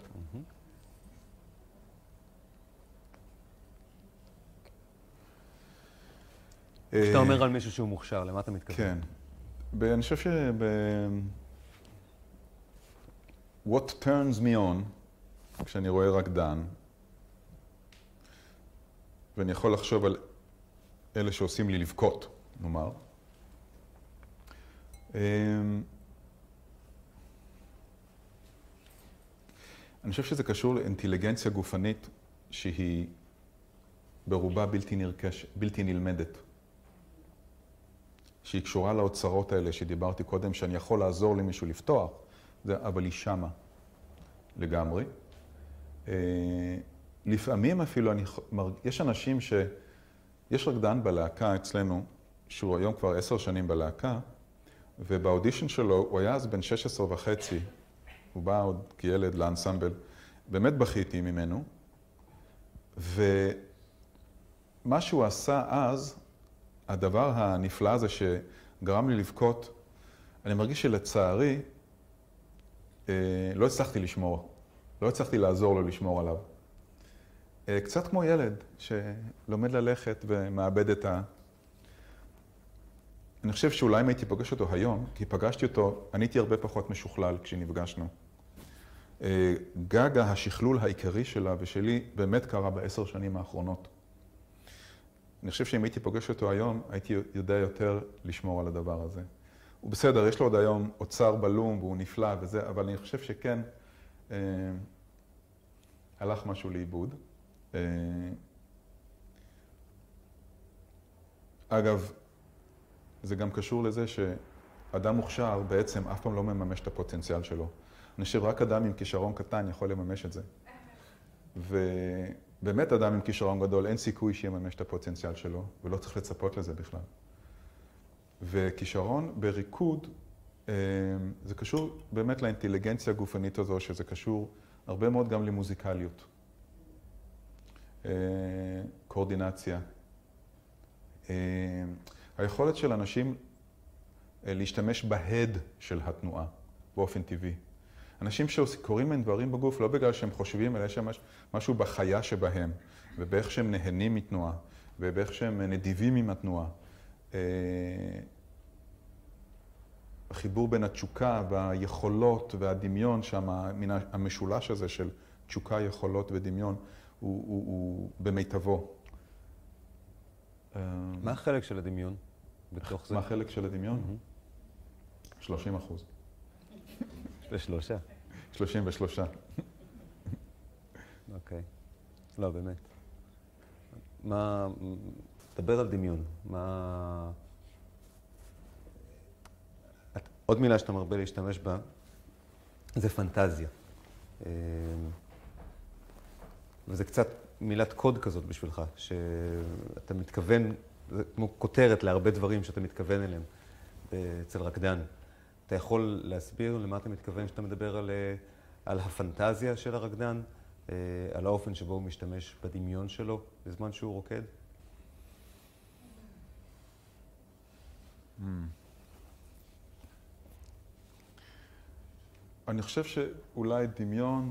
כשאתה אומר על מישהו שהוא מוכשר, למה אתה מתכוון? כן. אני חושב what turns me on, כשאני רואה רקדן, ואני יכול לחשוב על אלה שעושים לי לבכות, נאמר. אני חושב שזה קשור לאינטליגנציה גופנית שהיא ברובה בלתי נלמדת. שהיא קשורה לאוצרות האלה שדיברתי קודם, שאני יכול לעזור למישהו לפתוח, אבל היא שמה לגמרי. לפעמים אפילו, יש אנשים יש רקדן בלהקה אצלנו, שהוא היום כבר 10 שנים בלהקה, ובאודישן שלו, הוא היה אז בן 16.5, הוא בא עוד כילד לאנסמבל, באמת בכיתי ממנו, ומה שהוא עשה אז, הדבר הנפלא הזה שגרם לי לבכות, אני מרגיש שלצערי לא הצלחתי לשמור, לא הצלחתי לעזור לו לשמור עליו. קצת כמו ילד שלומד ללכת ומאבד את אני חושב שאולי אם הייתי פוגש אותו היום, כי פגשתי אותו, אני הייתי הרבה פחות משוכלל כשנפגשנו. גג השכלול העיקרי שלה ושלי באמת קרה ב10 שנים האחרונות. אני חושב שאם הייתי פוגש אותו היום, הייתי יודע יותר לשמור על הדבר הזה. הוא בסדר, יש לו עוד היום אוצר בלום והוא נפלא וזה, אבל אני חושב שכן הלך משהו לאיבוד. אגב, זה גם קשור לזה שאדם מוכשר בעצם אף פעם לא מממש את הפוטנציאל שלו. אני חושב רק אדם עם כישרון קטן יכול לממש את זה. ובאמת אדם עם כישרון גדול, אין סיכוי שיממש את הפוטנציאל שלו, ולא צריך לצפות לזה בכלל. וכישרון בריקוד, זה קשור באמת לאינטליגנציה הגופנית הזו, שזה קשור הרבה מאוד גם למוזיקליות. קואורדינציה. היכולת של אנשים להשתמש בהד של התנועה באופן טבעי. אנשים שקוראים מהם דברים בגוף לא בגלל שהם חושבים, אלא יש שם משהו בחיה שבהם, ובאיך שהם נהנים מתנועה, ובאיך שהם נדיבים עם התנועה. החיבור בין התשוקה והיכולות והדמיון שם, המשולש הזה של תשוקה, יכולות ודמיון, הוא במיטבו. מה החלק של הדמיון בתוך זה? מה החלק של הדמיון? 30%. 3? 33. אוקיי. לא, באמת. דבר על דמיון. עוד מילה שאתה מרבה להשתמש בה, זה פנטזיה. וזה קצת מילת קוד כזאת בשבילך, שאתה מתכוון, זה כמו כותרת להרבה דברים שאתה מתכוון אליהם אצל רקדן. אתה יכול להסביר למה אתה מתכוון שאתה מדבר על הפנטזיה של הרקדן, על האופן שבו הוא משתמש בדמיון שלו בזמן שהוא רוקד? אני חושב שאולי דמיון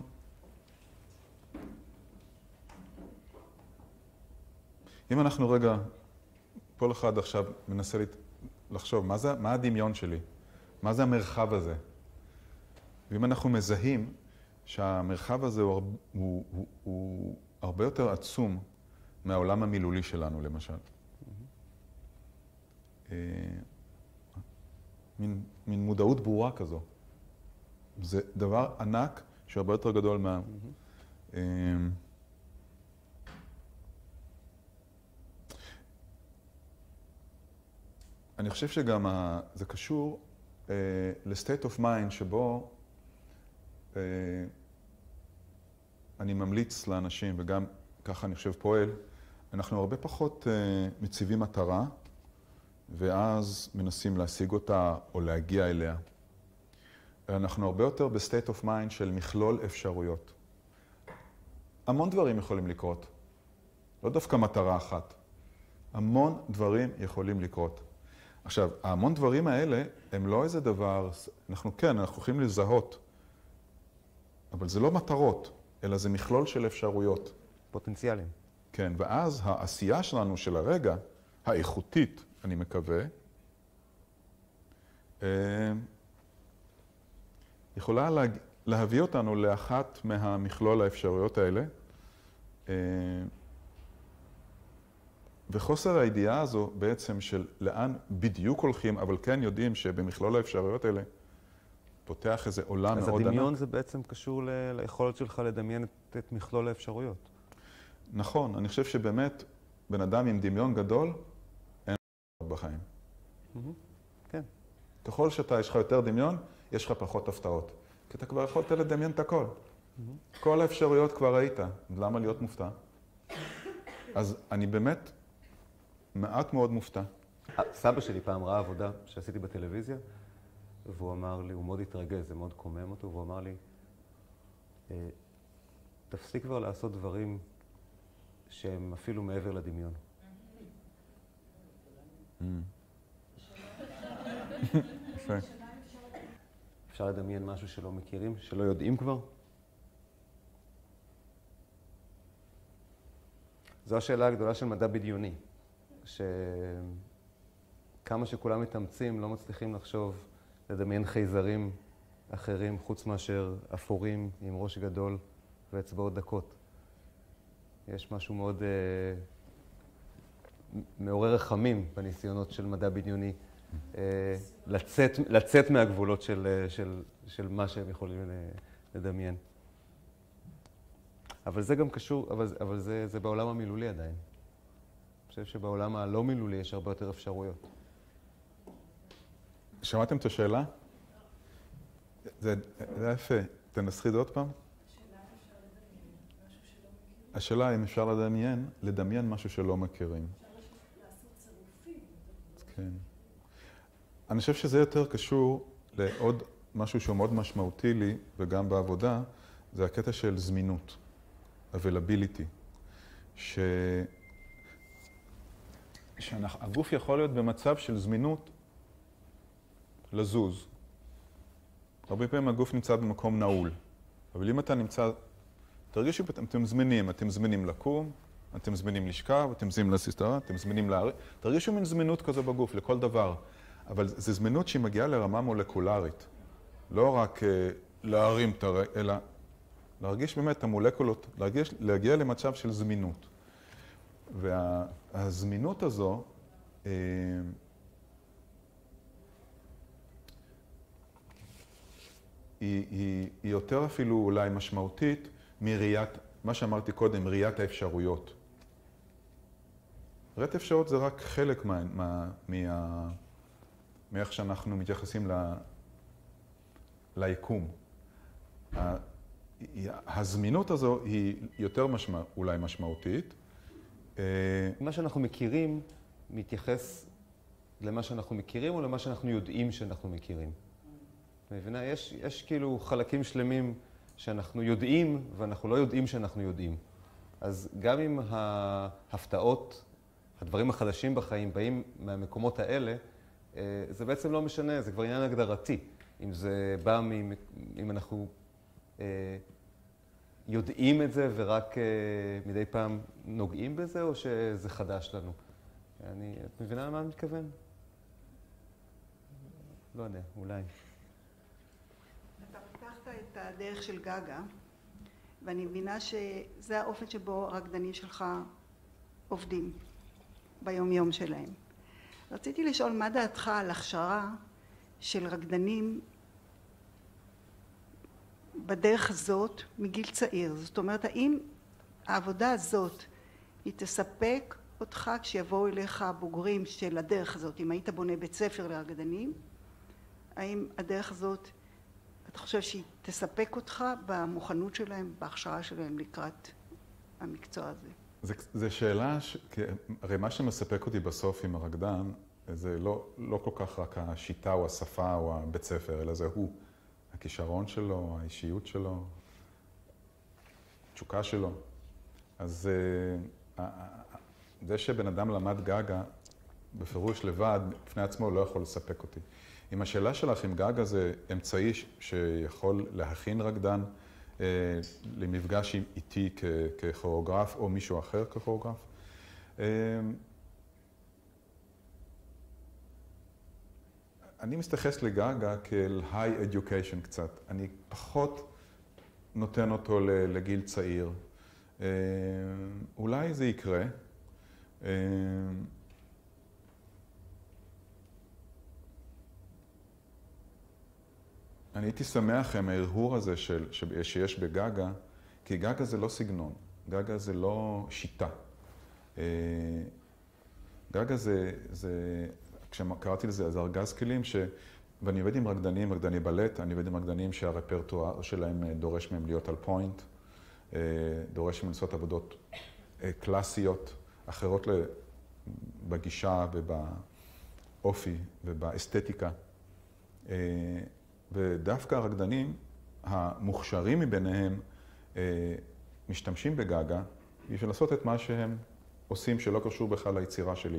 אם אנחנו רגע, כל אחד עכשיו מנסה לחשוב, מה הדמיון שלי? מה זה המרחב הזה? ואם אנחנו מזהים שהמרחב הזה הוא הרבה יותר עצום מהעולם המילולי שלנו, למשל. מין מודעות ברורה כזו. זה דבר ענק שהרבה יותר גדול מה... אני חושב שגם זה קשור ל-state of mind שבו אני ממליץ לאנשים, וגם ככה אני חושב פועל, אנחנו הרבה פחות מציבים מטרה, ואז מנסים להשיג אותה או להגיע אליה. אנחנו הרבה יותר ב-state of mind של מכלול אפשרויות. המון דברים יכולים לקרות, לא דווקא מטרה אחת. המון דברים יכולים לקרות. עכשיו, המון דברים האלה הם לא איזה דבר, אנחנו יכולים לזהות, אבל זה לא מטרות, אלא זה מכלול של אפשרויות. פוטנציאלים. כן, ואז העשייה שלנו של הרגע, האיכותית, אני מקווה, יכולה להביא אותנו לאחת מהמכלול האפשרויות האלה. וחוסר הידיעה הזו בעצם של לאן בדיוק הולכים, אבל כן יודעים שבמכלול האפשרויות האלה פותח איזה עולם מאוד ענק. אז הדמיון זה בעצם קשור ליכולת שלך לדמיין את מכלול האפשרויות. נכון, אני חושב שבאמת בן אדם עם דמיון גדול, אין לו בחיים. כן. ככל שאתה, יש לך יותר דמיון, יש לך פחות הפתעות. כי אתה כבר יכולת לדמיין את הכל. כל האפשרויות כבר ראית, למה להיות מופתע? אז אני באמת מעט מאוד מופתע. סבא שלי פעם ראה עבודה שעשיתי בטלוויזיה, והוא אמר לי, הוא מאוד התרגז, זה מאוד קומם אותו, והוא אמר לי, תפסיק כבר לעשות דברים שהם אפילו מעבר לדמיון. יפה. אפשר לדמיין משהו שלא מכירים, שלא יודעים כבר? זו השאלה הגדולה של מדע בדיוני, שכמה שכולם מתאמצים לא מצליחים לחשוב, לדמיין חייזרים אחרים חוץ מאשר אפורים עם ראש גדול ואצבעות דקות. יש משהו מאוד מעורר רחמים בניסיונות של מדע בדיוני לצאת מהגבולות של מה שהם יכולים לדמיין. אבל זה גם קשור, אבל זה בעולם המילולי עדיין. אני חושב שבעולם הלא מילולי יש הרבה יותר אפשרויות. שמעתם את השאלה? זה יפה. תנסחי את זה עוד פעם. השאלה אם אפשר לדמיין משהו שלא מכירים. אפשר לעשות צירופים. כן. אני חושב שזה יותר קשור לעוד משהו שהוא מאוד משמעותי לי, וגם בעבודה, זה הקטע של זמינות, availability, שהגוף יכול להיות במצב של זמינות לזוז. הרבה פעמים הגוף נמצא במקום נעול, אבל אם אתה נמצא, תרגישו, אתם זמינים לקום, אתם זמינים לשכב, אתם זמינים לסתרה, אתם זמינים להרים, תרגישו מין זמינות כזו בגוף לכל דבר. אבל זו זמינות שהיא מגיעה לרמה מולקולרית. לא רק להרים את הרגע, אלא להרגיש באמת את המולקולות, להגיע למצב של זמינות. והזמינות הזו, היא יותר אפילו אולי משמעותית מראיית, מה שאמרתי קודם, ראיית האפשרויות. ראיית האפשרויות זה רק חלק מאיך שאנחנו מתייחסים ליקום. הזמינות הזו היא יותר אולי משמעותית. מה שאנחנו מכירים מתייחס למה שאנחנו מכירים או למה שאנחנו יודעים שאנחנו מכירים. מבינה? יש כאילו חלקים שלמים שאנחנו יודעים ואנחנו לא יודעים שאנחנו יודעים. אז גם אם ההפתעות, הדברים החדשים בחיים באים מהמקומות האלה, זה בעצם לא משנה, זה כבר עניין הגדרתי. אם זה בא אם אנחנו יודעים את זה ורק מדי פעם נוגעים בזה, או שזה חדש לנו? את מבינה למה אני מתכוון? לא יודע, אולי. אתה פיתחת את הדרך של גגה, ואני מבינה שזה האופן שבו הרקדנים שלך עובדים ביום-יום שלהם. רציתי לשאול מה דעתך על הכשרה של רקדנים בדרך הזאת מגיל צעיר. זאת אומרת, האם העבודה הזאת היא תספק אותך כשיבואו אליך הבוגרים של הדרך הזאת? אם היית בונה בית ספר לרקדנים, האם הדרך הזאת, אתה חושב שהיא תספק אותך במוכנות שלהם, בהכשרה שלהם לקראת המקצוע הזה? זו שאלה, הרי מה שמספק אותי בסוף עם הרקדן, זה לא כל כך רק השיטה או השפה או הבית ספר, אלא זה הוא. הכישרון שלו, האישיות שלו, התשוקה שלו. אז זה שבן אדם למד גגה, בפירוש לבד, בפני עצמו לא יכול לספק אותי. אם השאלה שלך אם גגה זה אמצעי שיכול להכין רקדן למפגש איתי ככוריאוגרף או מישהו אחר ככוריאוגרף, אני מסתייחס לגגה כאל high education קצת. אני פחות נותן אותו לגיל צעיר. אולי זה יקרה. אני הייתי שמח עם ההרהור הזה שיש בגגה, כי גגה זה לא סגנון, גגה זה לא שיטה. גגה זה, כשקראתי לזה, זה ארגז כלים ואני עובד עם רקדני בלט, אני עובד עם רקדנים שהרפרטואר שלהם דורש מהם להיות על פוינט, דורש מהם לעשות עבודות קלאסיות, אחרות בגישה ובאופי ובאסתטיקה. ודווקא הרקדנים המוכשרים מביניהם משתמשים בגגה בשביל לעשות את מה שהם עושים שלא קשור בכלל ליצירה שלי.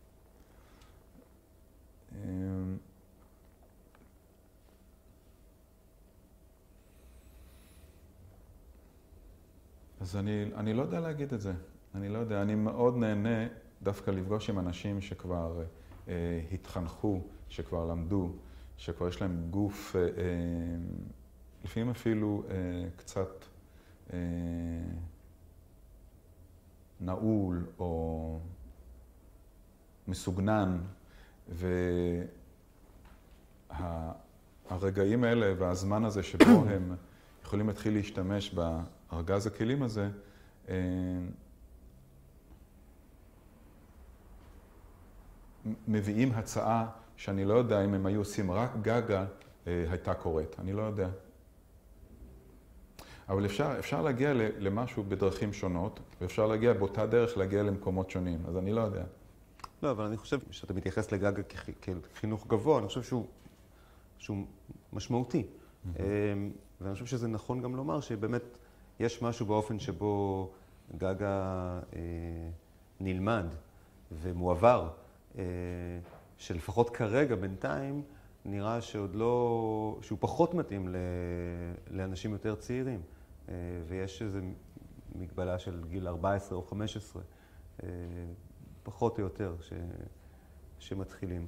אז אני לא יודע להגיד את זה. אני לא יודע. אני מאוד נהנה דווקא לפגוש עם אנשים שכבר התחנכו, שכבר למדו, שכבר יש להם גוף, לפעמים אפילו קצת נעול או מסוגנן, והרגעים האלה והזמן הזה שבו הם יכולים להתחיל להשתמש בארגז הכלים הזה, מביאים הצעה שאני לא יודע אם הם היו עושים רק גגה, הייתה קורית. אני לא יודע. אבל אפשר להגיע למשהו בדרכים שונות, ואפשר להגיע באותה דרך להגיע למקומות שונים. אז אני לא יודע. לא, אבל אני חושב שאתה מתייחס לגגה כחינוך גבוה, אני חושב שהוא משמעותי. ואני חושב שזה נכון גם לומר שבאמת יש משהו באופן שבו גגה נלמד ומועבר, שלפחות כרגע, בינתיים, נראה שהוא פחות מתאים לאנשים יותר צעירים. ויש איזו מגבלה של גיל 14 או 15, פחות או יותר, שמתחילים.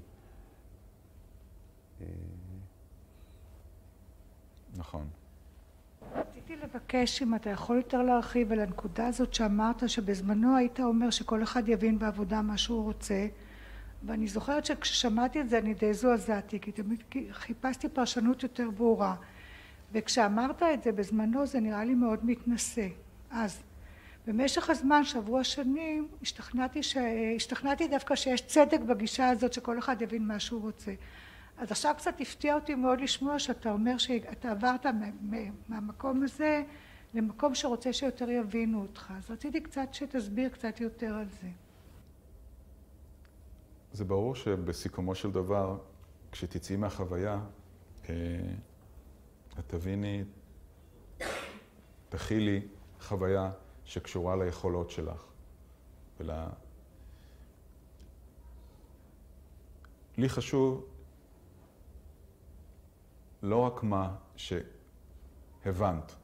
נכון. רציתי לבקש אם אתה יכול יותר להרחיב על הנקודה הזאת שאמרת שבזמנו היית אומר שכל אחד יבין בעבודה מה שהוא רוצה, ואני זוכרת שכששמעתי את זה אני די זועזעתי, כי תמיד חיפשתי פרשנות יותר ברורה, וכשאמרת את זה בזמנו זה נראה לי מאוד מתנשא. אז במשך הזמן, שבוע שנים, השתכנעתי דווקא שיש צדק בגישה הזאת שכל אחד יבין מה שהוא רוצה. אז עכשיו קצת הפתיע אותי מאוד לשמוע שאתה אומר שאתה עברת מהמקום הזה למקום שרוצה שיותר יבינו אותך. אז רציתי קצת שתסביר קצת יותר על זה. זה ברור שבסיכומו של דבר, כשתצאי מהחוויה, את תביני, תכילי חוויה שקשורה ליכולות שלך. לי חשוב לא רק מה שהבנת.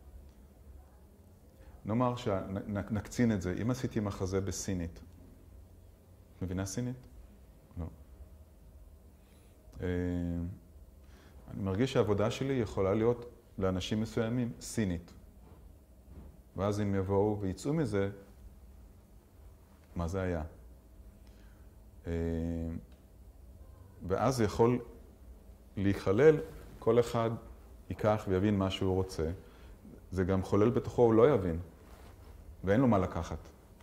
נאמר שנקצין את זה. אם עשיתי מחזה בסינית, את מבינה סינית? לא. אני מרגיש שהעבודה שלי יכולה להיות לאנשים מסוימים סינית. ואז הם יבואו ויצאו מזה, מה זה היה? ואז זה יכול להיכלל, כל אחד ייקח ויבין מה שהוא רוצה. זה גם חולל בתוכו, הוא לא יבין, ואין לו מה לקחת.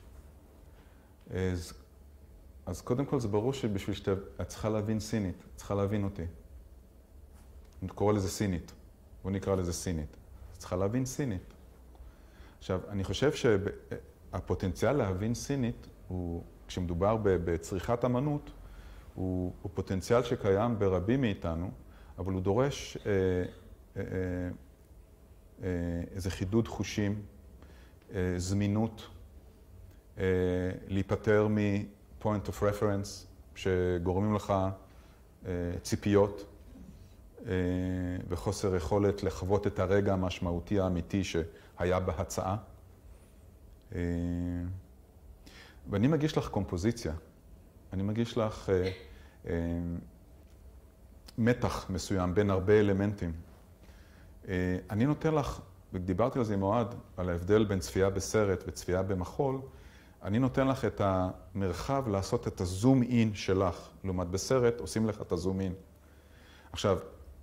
אז קודם כל זה ברור שבשביל שאת צריכה להבין סינית, את צריכה להבין אותי. אני קורא לזה סינית, בוא נקרא לזה סינית. את צריכה להבין סינית. עכשיו, אני חושב שהפוטנציאל להבין סינית, כשמדובר בצריכת אמנות, הוא פוטנציאל שקיים ברבים מאיתנו, אבל הוא דורש איזה חידוד חושים, זמינות, להיפטר מ-point of reference, שגורמים לך ציפיות וחוסר יכולת לחוות את הרגע המשמעותי האמיתי שהיה בהצעה. ואני מגיש לך קומפוזיציה, אני מגיש לך מתח מסוים בין הרבה אלמנטים. אני נותן לך ודיברתי על זה עם אוהד, על ההבדל בין צפייה בסרט וצפייה במחול, אני נותן לך את המרחב לעשות את הזום אין שלך. לעומת בסרט, עושים לך את הזום אין. עכשיו,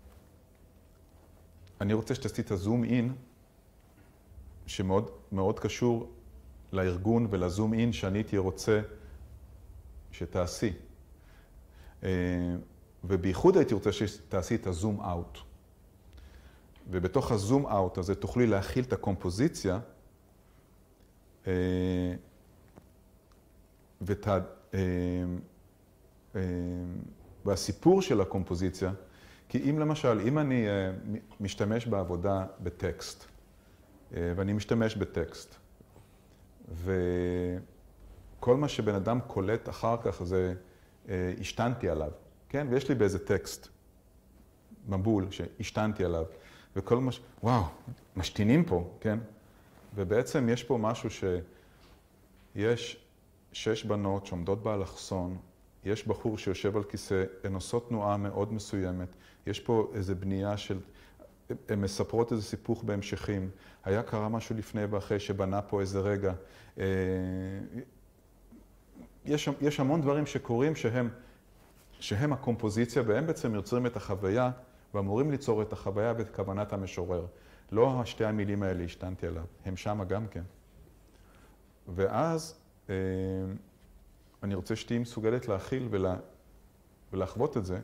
אני רוצה שתעשי את הזום אין, שמאוד מאוד קשור לארגון ולזום אין שאני הייתי רוצה שתעשי. ובייחוד הייתי רוצה שתעשי את הזום אאוט. ובתוך הזום אאוט הזה תוכלי להכיל את הקומפוזיציה והסיפור של הקומפוזיציה, כי אם למשל, אם אני משתמש בעבודה בטקסט, ואני משתמש בטקסט, וכל מה שבן אדם קולט אחר כך זה השתנתי עליו, כן? ויש לי באיזה טקסט מבול שהשתנתי עליו, וכל מה וואו, משתינים פה, כן? ובעצם יש פה משהו שיש 6 בנות שעומדות באלכסון, יש בחור שיושב על כיסא, הן עושות תנועה מאוד מסוימת, יש פה איזו בנייה של, הן מספרות איזה סיפוך בהמשכים, היה קרה משהו לפני ואחרי שבנה פה איזה רגע. יש המון דברים שקורים שהם הקומפוזיציה, והם בעצם יוצרים את החוויה, ואמורים ליצור את החוויה בכוונת המשורר. לא השתי המילים האלה השתנתי עליו, הם שמה גם כן. ואז אני רוצה שתהיי מסוגלת להכיל ולחוות את זה,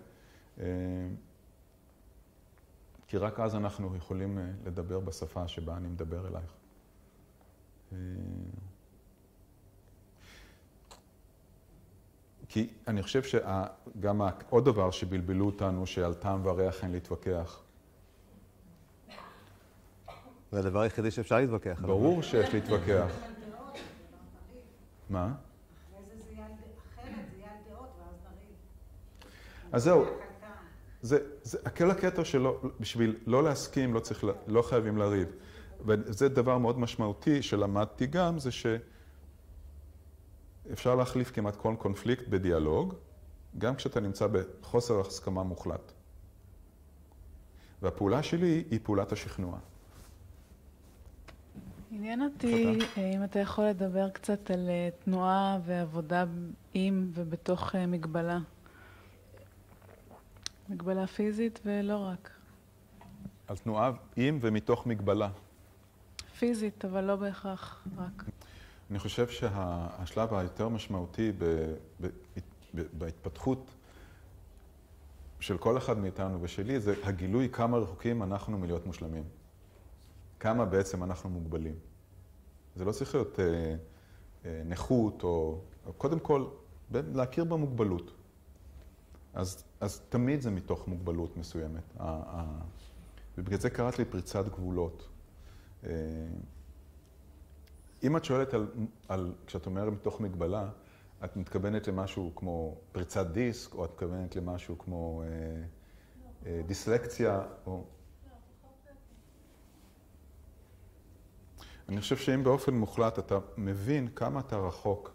כי רק אז אנחנו יכולים לדבר בשפה שבה אני מדבר אלייך. כי אני חושב שגם עוד דבר שבלבלו אותנו, שעל טעם והריח אין להתווכח. זה הדבר היחידי שאפשר להתווכח. ברור שיש להתווכח. מה? אחרי זה יהיה אחרת, זה יהיה על דעות, ואז נריב. אז זהו. כל הקטע שלו, בשביל לא להסכים, לא חייבים לריב. וזה דבר מאוד משמעותי שלמדתי גם, זה שאפשר להחליף כמעט כל קונפליקט בדיאלוג, גם כשאתה נמצא בחוסר הסכמה מוחלט. והפעולה שלי היא פעולת השכנוע. עניין אותי אם אתה יכול לדבר קצת על תנועה ועבודה עם ובתוך מגבלה. מגבלה פיזית ולא רק. על תנועה עם ומתוך מגבלה. פיזית, אבל לא בהכרח רק. אני חושב שהשלב היותר משמעותי בהתפתחות של כל אחד מאיתנו ושלי, זה הגילוי כמה רחוקים אנחנו מלהיות מושלמים. כמה בעצם אנחנו מוגבלים. זה לא צריך להיות נכות או קודם כל להכיר במוגבלות. אז תמיד זה מתוך מוגבלות מסוימת. ובגלל זה קראת לי פריצת גבולות. אם את שואלת כשאת אומרת מתוך מגבלה, את מתכוונת למשהו כמו פריצת דיסק, או את מתכוונת למשהו כמו דיסלקציה, או... אני חושב שאם באופן מוחלט אתה מבין כמה אתה רחוק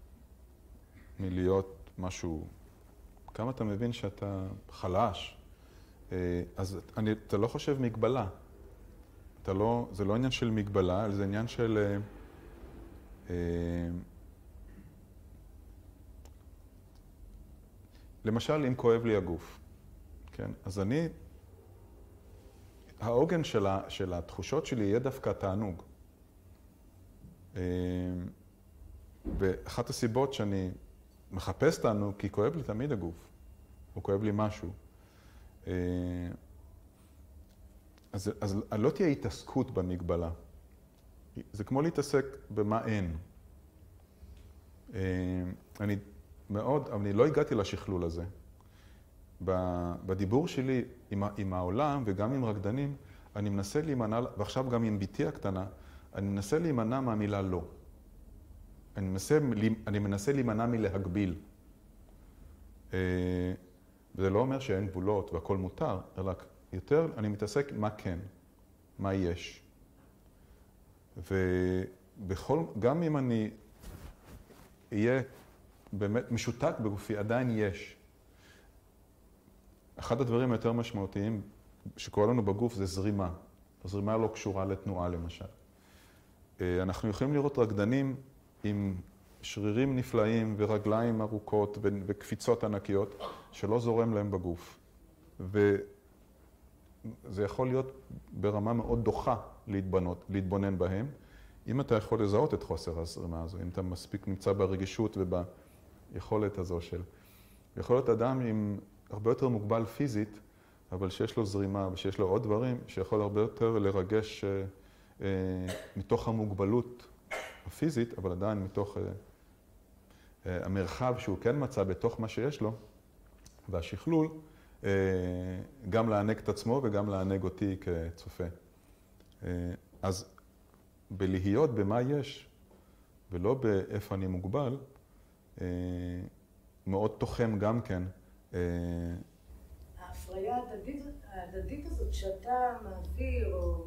מלהיות משהו, כמה אתה מבין שאתה חלש, אז אתה לא חושב מגבלה. זה לא עניין של מגבלה, אלא זה עניין של... למשל, אם כואב לי הגוף, כן? אז העוגן של התחושות שלי יהיה דווקא תענוג. ואחת הסיבות שאני מחפש תענוג, כי כואב לי תמיד הגוף, או כואב לי משהו. אז לא תהיה התעסקות במגבלה. זה כמו להתעסק במה אין. אני לא הגעתי לשכלול הזה. בדיבור שלי עם העולם וגם עם רקדנים, אני מנסה להימנע, ועכשיו גם עם ביתי הקטנה, אני מנסה להימנע מהמילה לא. אני מנסה להימנע מלהגביל. וזה לא אומר שאין גבולות והכל מותר, אלא יותר אני מתעסק מה כן, מה יש. גם אם אני אהיה באמת משותק בגופי, עדיין יש. אחד הדברים היותר משמעותיים שקורה לנו בגוף זה זרימה. הזרימה לא קשורה לתנועה למשל. אנחנו יכולים לראות רקדנים עם שרירים נפלאים ורגליים ארוכות וקפיצות ענקיות שלא זורם להם בגוף. וזה יכול להיות ברמה מאוד דוחה להתבונן בהם, אם אתה יכול לזהות את חוסר הזרימה הזו, אם אתה מספיק נמצא ברגישות וביכולת הזו של... יכול להיות אדם עם הרבה יותר מוגבל פיזית, אבל שיש לו זרימה ושיש לו עוד דברים, שיכול הרבה יותר לרגש מתוך המוגבלות הפיזית, אבל עדיין מתוך המרחב שהוא כן מצא בתוך מה שיש לו, והשכלול, גם לענג את עצמו וגם לענג אותי כצופה. אז בלהיות במה יש, ולא באיפה אני מוגבל, מאוד תוחם גם כן. ההפריה ההדדית הזאת שאתה מעביר או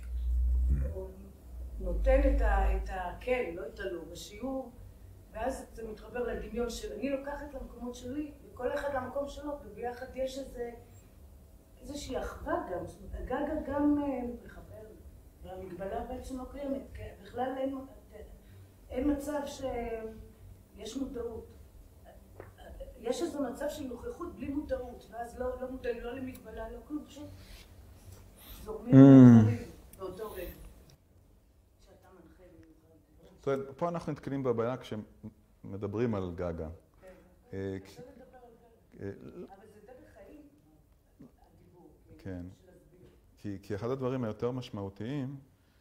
נותן את הכן, לא את הלא, בשיעור, ואז זה מתחבר לדמיון של אני לוקחת למקומות שלי, וכל אחד למקום שלו, וביחד יש איזושהי אחווה גם, זאת אומרת, הגגה גם מחבר, והמגבלה בעצם לא קיימת, בכלל אין מצב שיש מודעות. יש איזה מצב של נוכחות בלי מודעות, ואז לא מודעים, לא למגבלה, לא כלום, פשוט זורמים לדברים באותו רגע. שאתה מנחה במיוחד. פה אנחנו נתקלים בבעיה כשמדברים על גגה. כן, אני רוצה לדבר על גגה, אבל זה דרך חיים, הדיבור. כן, כי אחד הדברים היותר משמעותיים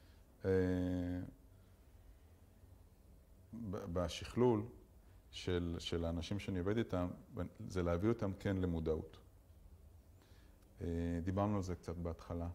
בשכלול, של האנשים שאני עובד איתם, זה להביא אותם כן למודעות. דיברנו על זה קצת בהתחלה.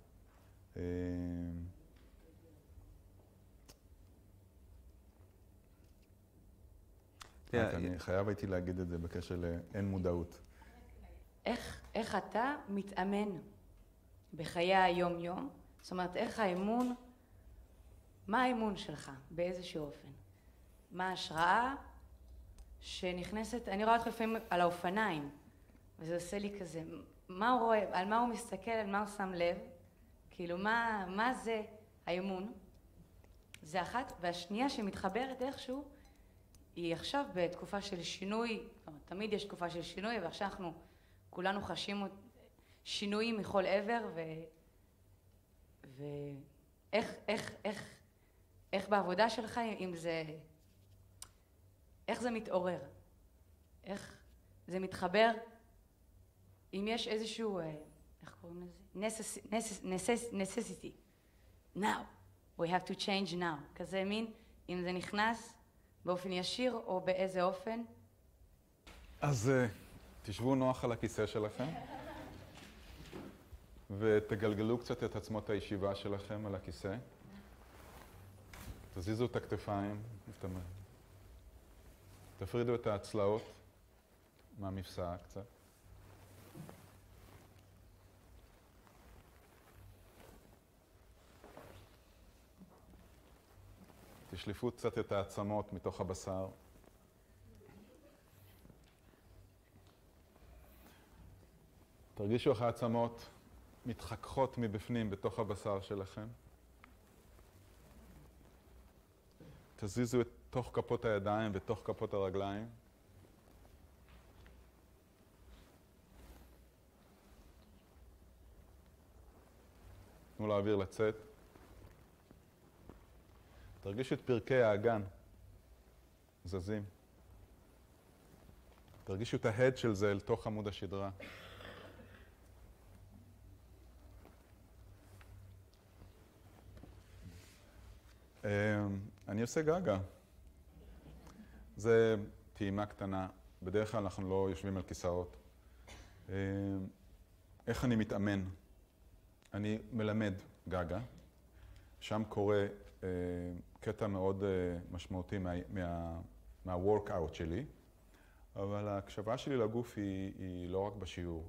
אני חייב הייתי להגיד את זה בקשר לאין מודעות. איך אתה מתאמן בחיי היום-יום? זאת אומרת, איך האמון, מה האמון שלך באיזשהו אופן? מה ההשראה שנכנסת, אני רואה אותך לפעמים על האופניים, וזה עושה לי כזה, מה הוא רואה, על מה הוא מסתכל, על מה הוא שם לב, כאילו מה זה האמון? זה אחת, והשנייה שמתחברת איכשהו, היא עכשיו בתקופה של שינוי, תמיד יש תקופה של שינוי, ועכשיו אנחנו כולנו חשים שינויים מכל עבר, איך בעבודה שלך, אם זה... איך זה מתעורר? איך זה מתחבר? אם יש איזשהו, איך קוראים לזה? necessity. Now. We have to change now. כזה מין, אם זה נכנס באופן ישיר או באיזה אופן? אז תשבו נוח על הכיסא שלכם, ותגלגלו קצת את עצמות הישיבה שלכם על הכיסא. תזיזו את הכתפיים, תפרידו את הצלעות מהמפסעה קצת. תשלפו קצת את העצמות מתוך הבשר. תרגישו איך העצמות מתחככות מבפנים בתוך הבשר שלכם. תזיזו את תוך כפות הידיים ותוך כפות הרגליים. תנו לאוויר לצאת. תרגישו את פרקי האגן זזים. תרגישו את ההד של זה אל תוך עמוד השדרה. אני עושה גגה. זה טעימה קטנה. בדרך כלל אנחנו לא יושבים על כיסאות. איך אני מתאמן? אני מלמד גגה. שם קורה קטע מאוד משמעותי מה-workout שלי. אבל ההקשבה שלי לגוף היא לא רק בשיעור.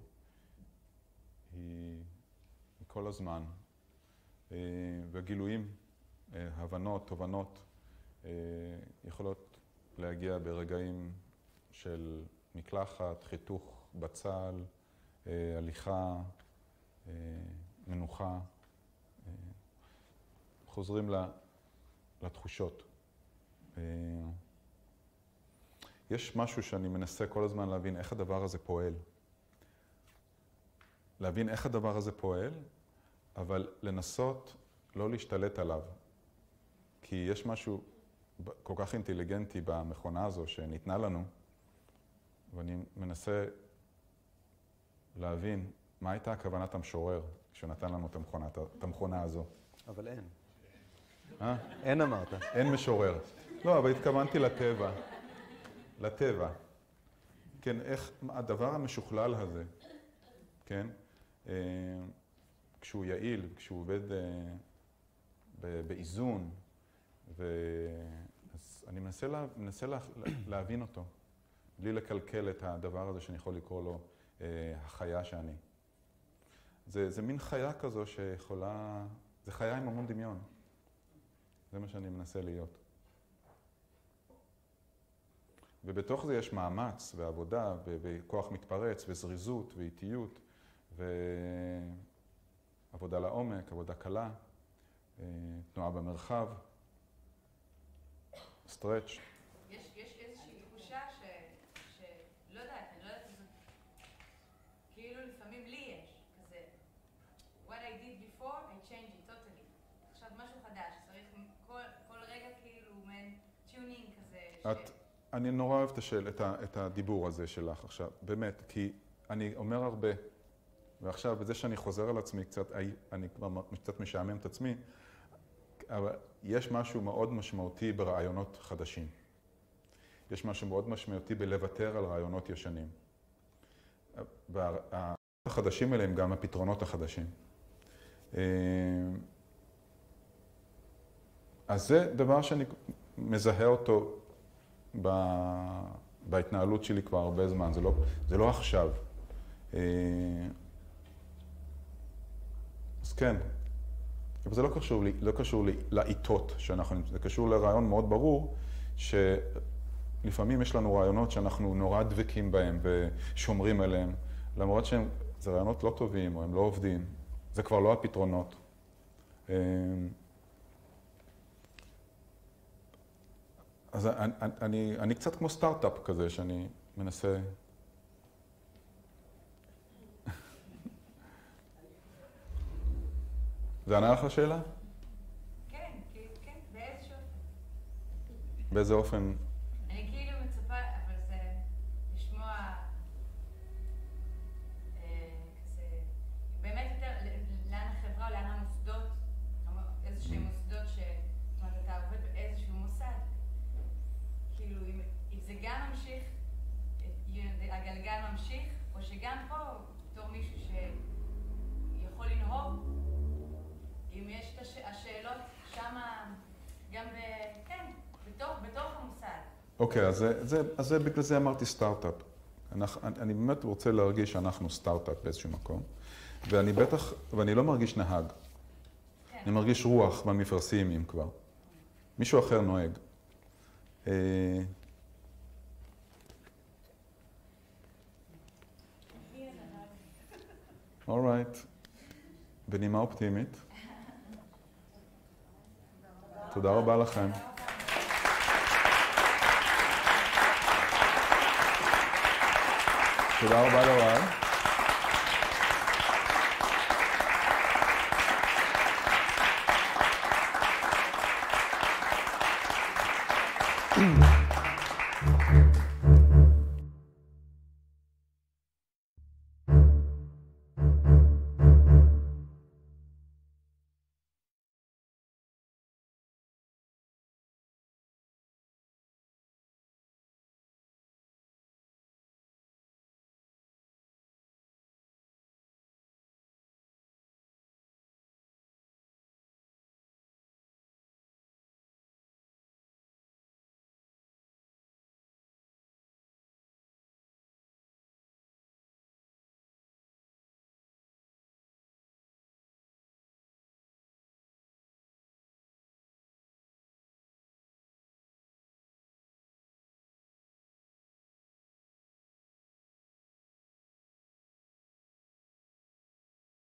היא כל הזמן. והגילויים, הבנות, תובנות, יכולות להגיע ברגעים של מקלחת, חיתוך בצל, הליכה, מנוחה, חוזרים לתחושות. יש משהו שאני מנסה כל הזמן להבין איך הדבר הזה פועל. להבין איך הדבר הזה פועל, אבל לנסות לא להשתלט עליו. כי יש משהו כל כך אינטליגנטי במכונה הזו שניתנה לנו, ואני מנסה להבין מה הייתה כוונת המשורר שנתן לנו את המכונה הזו. אבל אין. אין אמרת. אין משורר. לא, אבל התכוונתי לטבע. לטבע. כן, איך הדבר המשוכלל הזה, כן? כשהוא יעיל, כשהוא עובד באיזון, אז אני מנסה להבין אותו, בלי לקלקל את הדבר הזה שאני יכול לקרוא לו החיה שאני. זה מין חיה כזו שיכולה, זה חיה עם המון דמיון. זה מה שאני מנסה להיות. ובתוך זה יש מאמץ ועבודה וכוח מתפרץ וזריזות ואיטיות ועבודה לעומק, עבודה קלה, תנועה במרחב, סטרץ'. יש איזושהי תחושה שלא יודעת, אני לא יודעת איזה, כאילו לפעמים לי יש כזה, what I did before, I changed it totally. עכשיו משהו חדש, צריך כל רגע כאילו מעין טיונינג כזה. אני נורא אוהב את הדיבור הזה שלך עכשיו, באמת, כי אני אומר הרבה, ועכשיו בזה שאני חוזר על עצמי קצת, אני כבר קצת משעמם את עצמי, אבל יש משהו מאוד משמעותי ברעיונות חדשים. יש משהו מאוד משמעותי בלוותר על רעיונות ישנים. והרעיונות החדשים האלה הם גם הפתרונות החדשים. אז זה דבר שאני מזהה אותו בהתנהלות שלי כבר הרבה זמן, זה לא עכשיו. אז כן, אבל זה לא קשור לעיתות שאנחנו, זה קשור לרעיון מאוד ברור, שלפעמים יש לנו רעיונות שאנחנו נורא דבקים בהם ושומרים עליהם, למרות שהם, זה רעיונות לא טובים או הם לא עובדים, זה כבר לא הפתרונות. אז אני קצת כמו סטארט-אפ כזה, שאני מנסה... זה ענה לך לשאלה? כן, כן, באיזשהו אופן. באיזה אופן? אני כאילו מצפה, אבל זה לשמוע כזה, באמת יותר לאן החברה, לאן המוסדות, איזשהם מוסדות זאת אומרת, אתה עובד באיזשהו מוסד. כאילו, אם זה גם ממשיך, הגלגל ממשיך, או שגם פה, בתור מישהו שיכול לנהוג, אם יש את השאלות שמה, גם כן, בתוך המוסד. אוקיי, אז בגלל זה אמרתי סטארט-אפ. אני באמת רוצה להרגיש שאנחנו סטארט-אפ באיזשהו מקום, ואני לא מרגיש נהג. אני מרגיש רוח במפרשים אם כבר. מישהו אחר נוהג. Alright. בנימה אופטימית. תודה רבה לכם. תודה רבה לאוהד.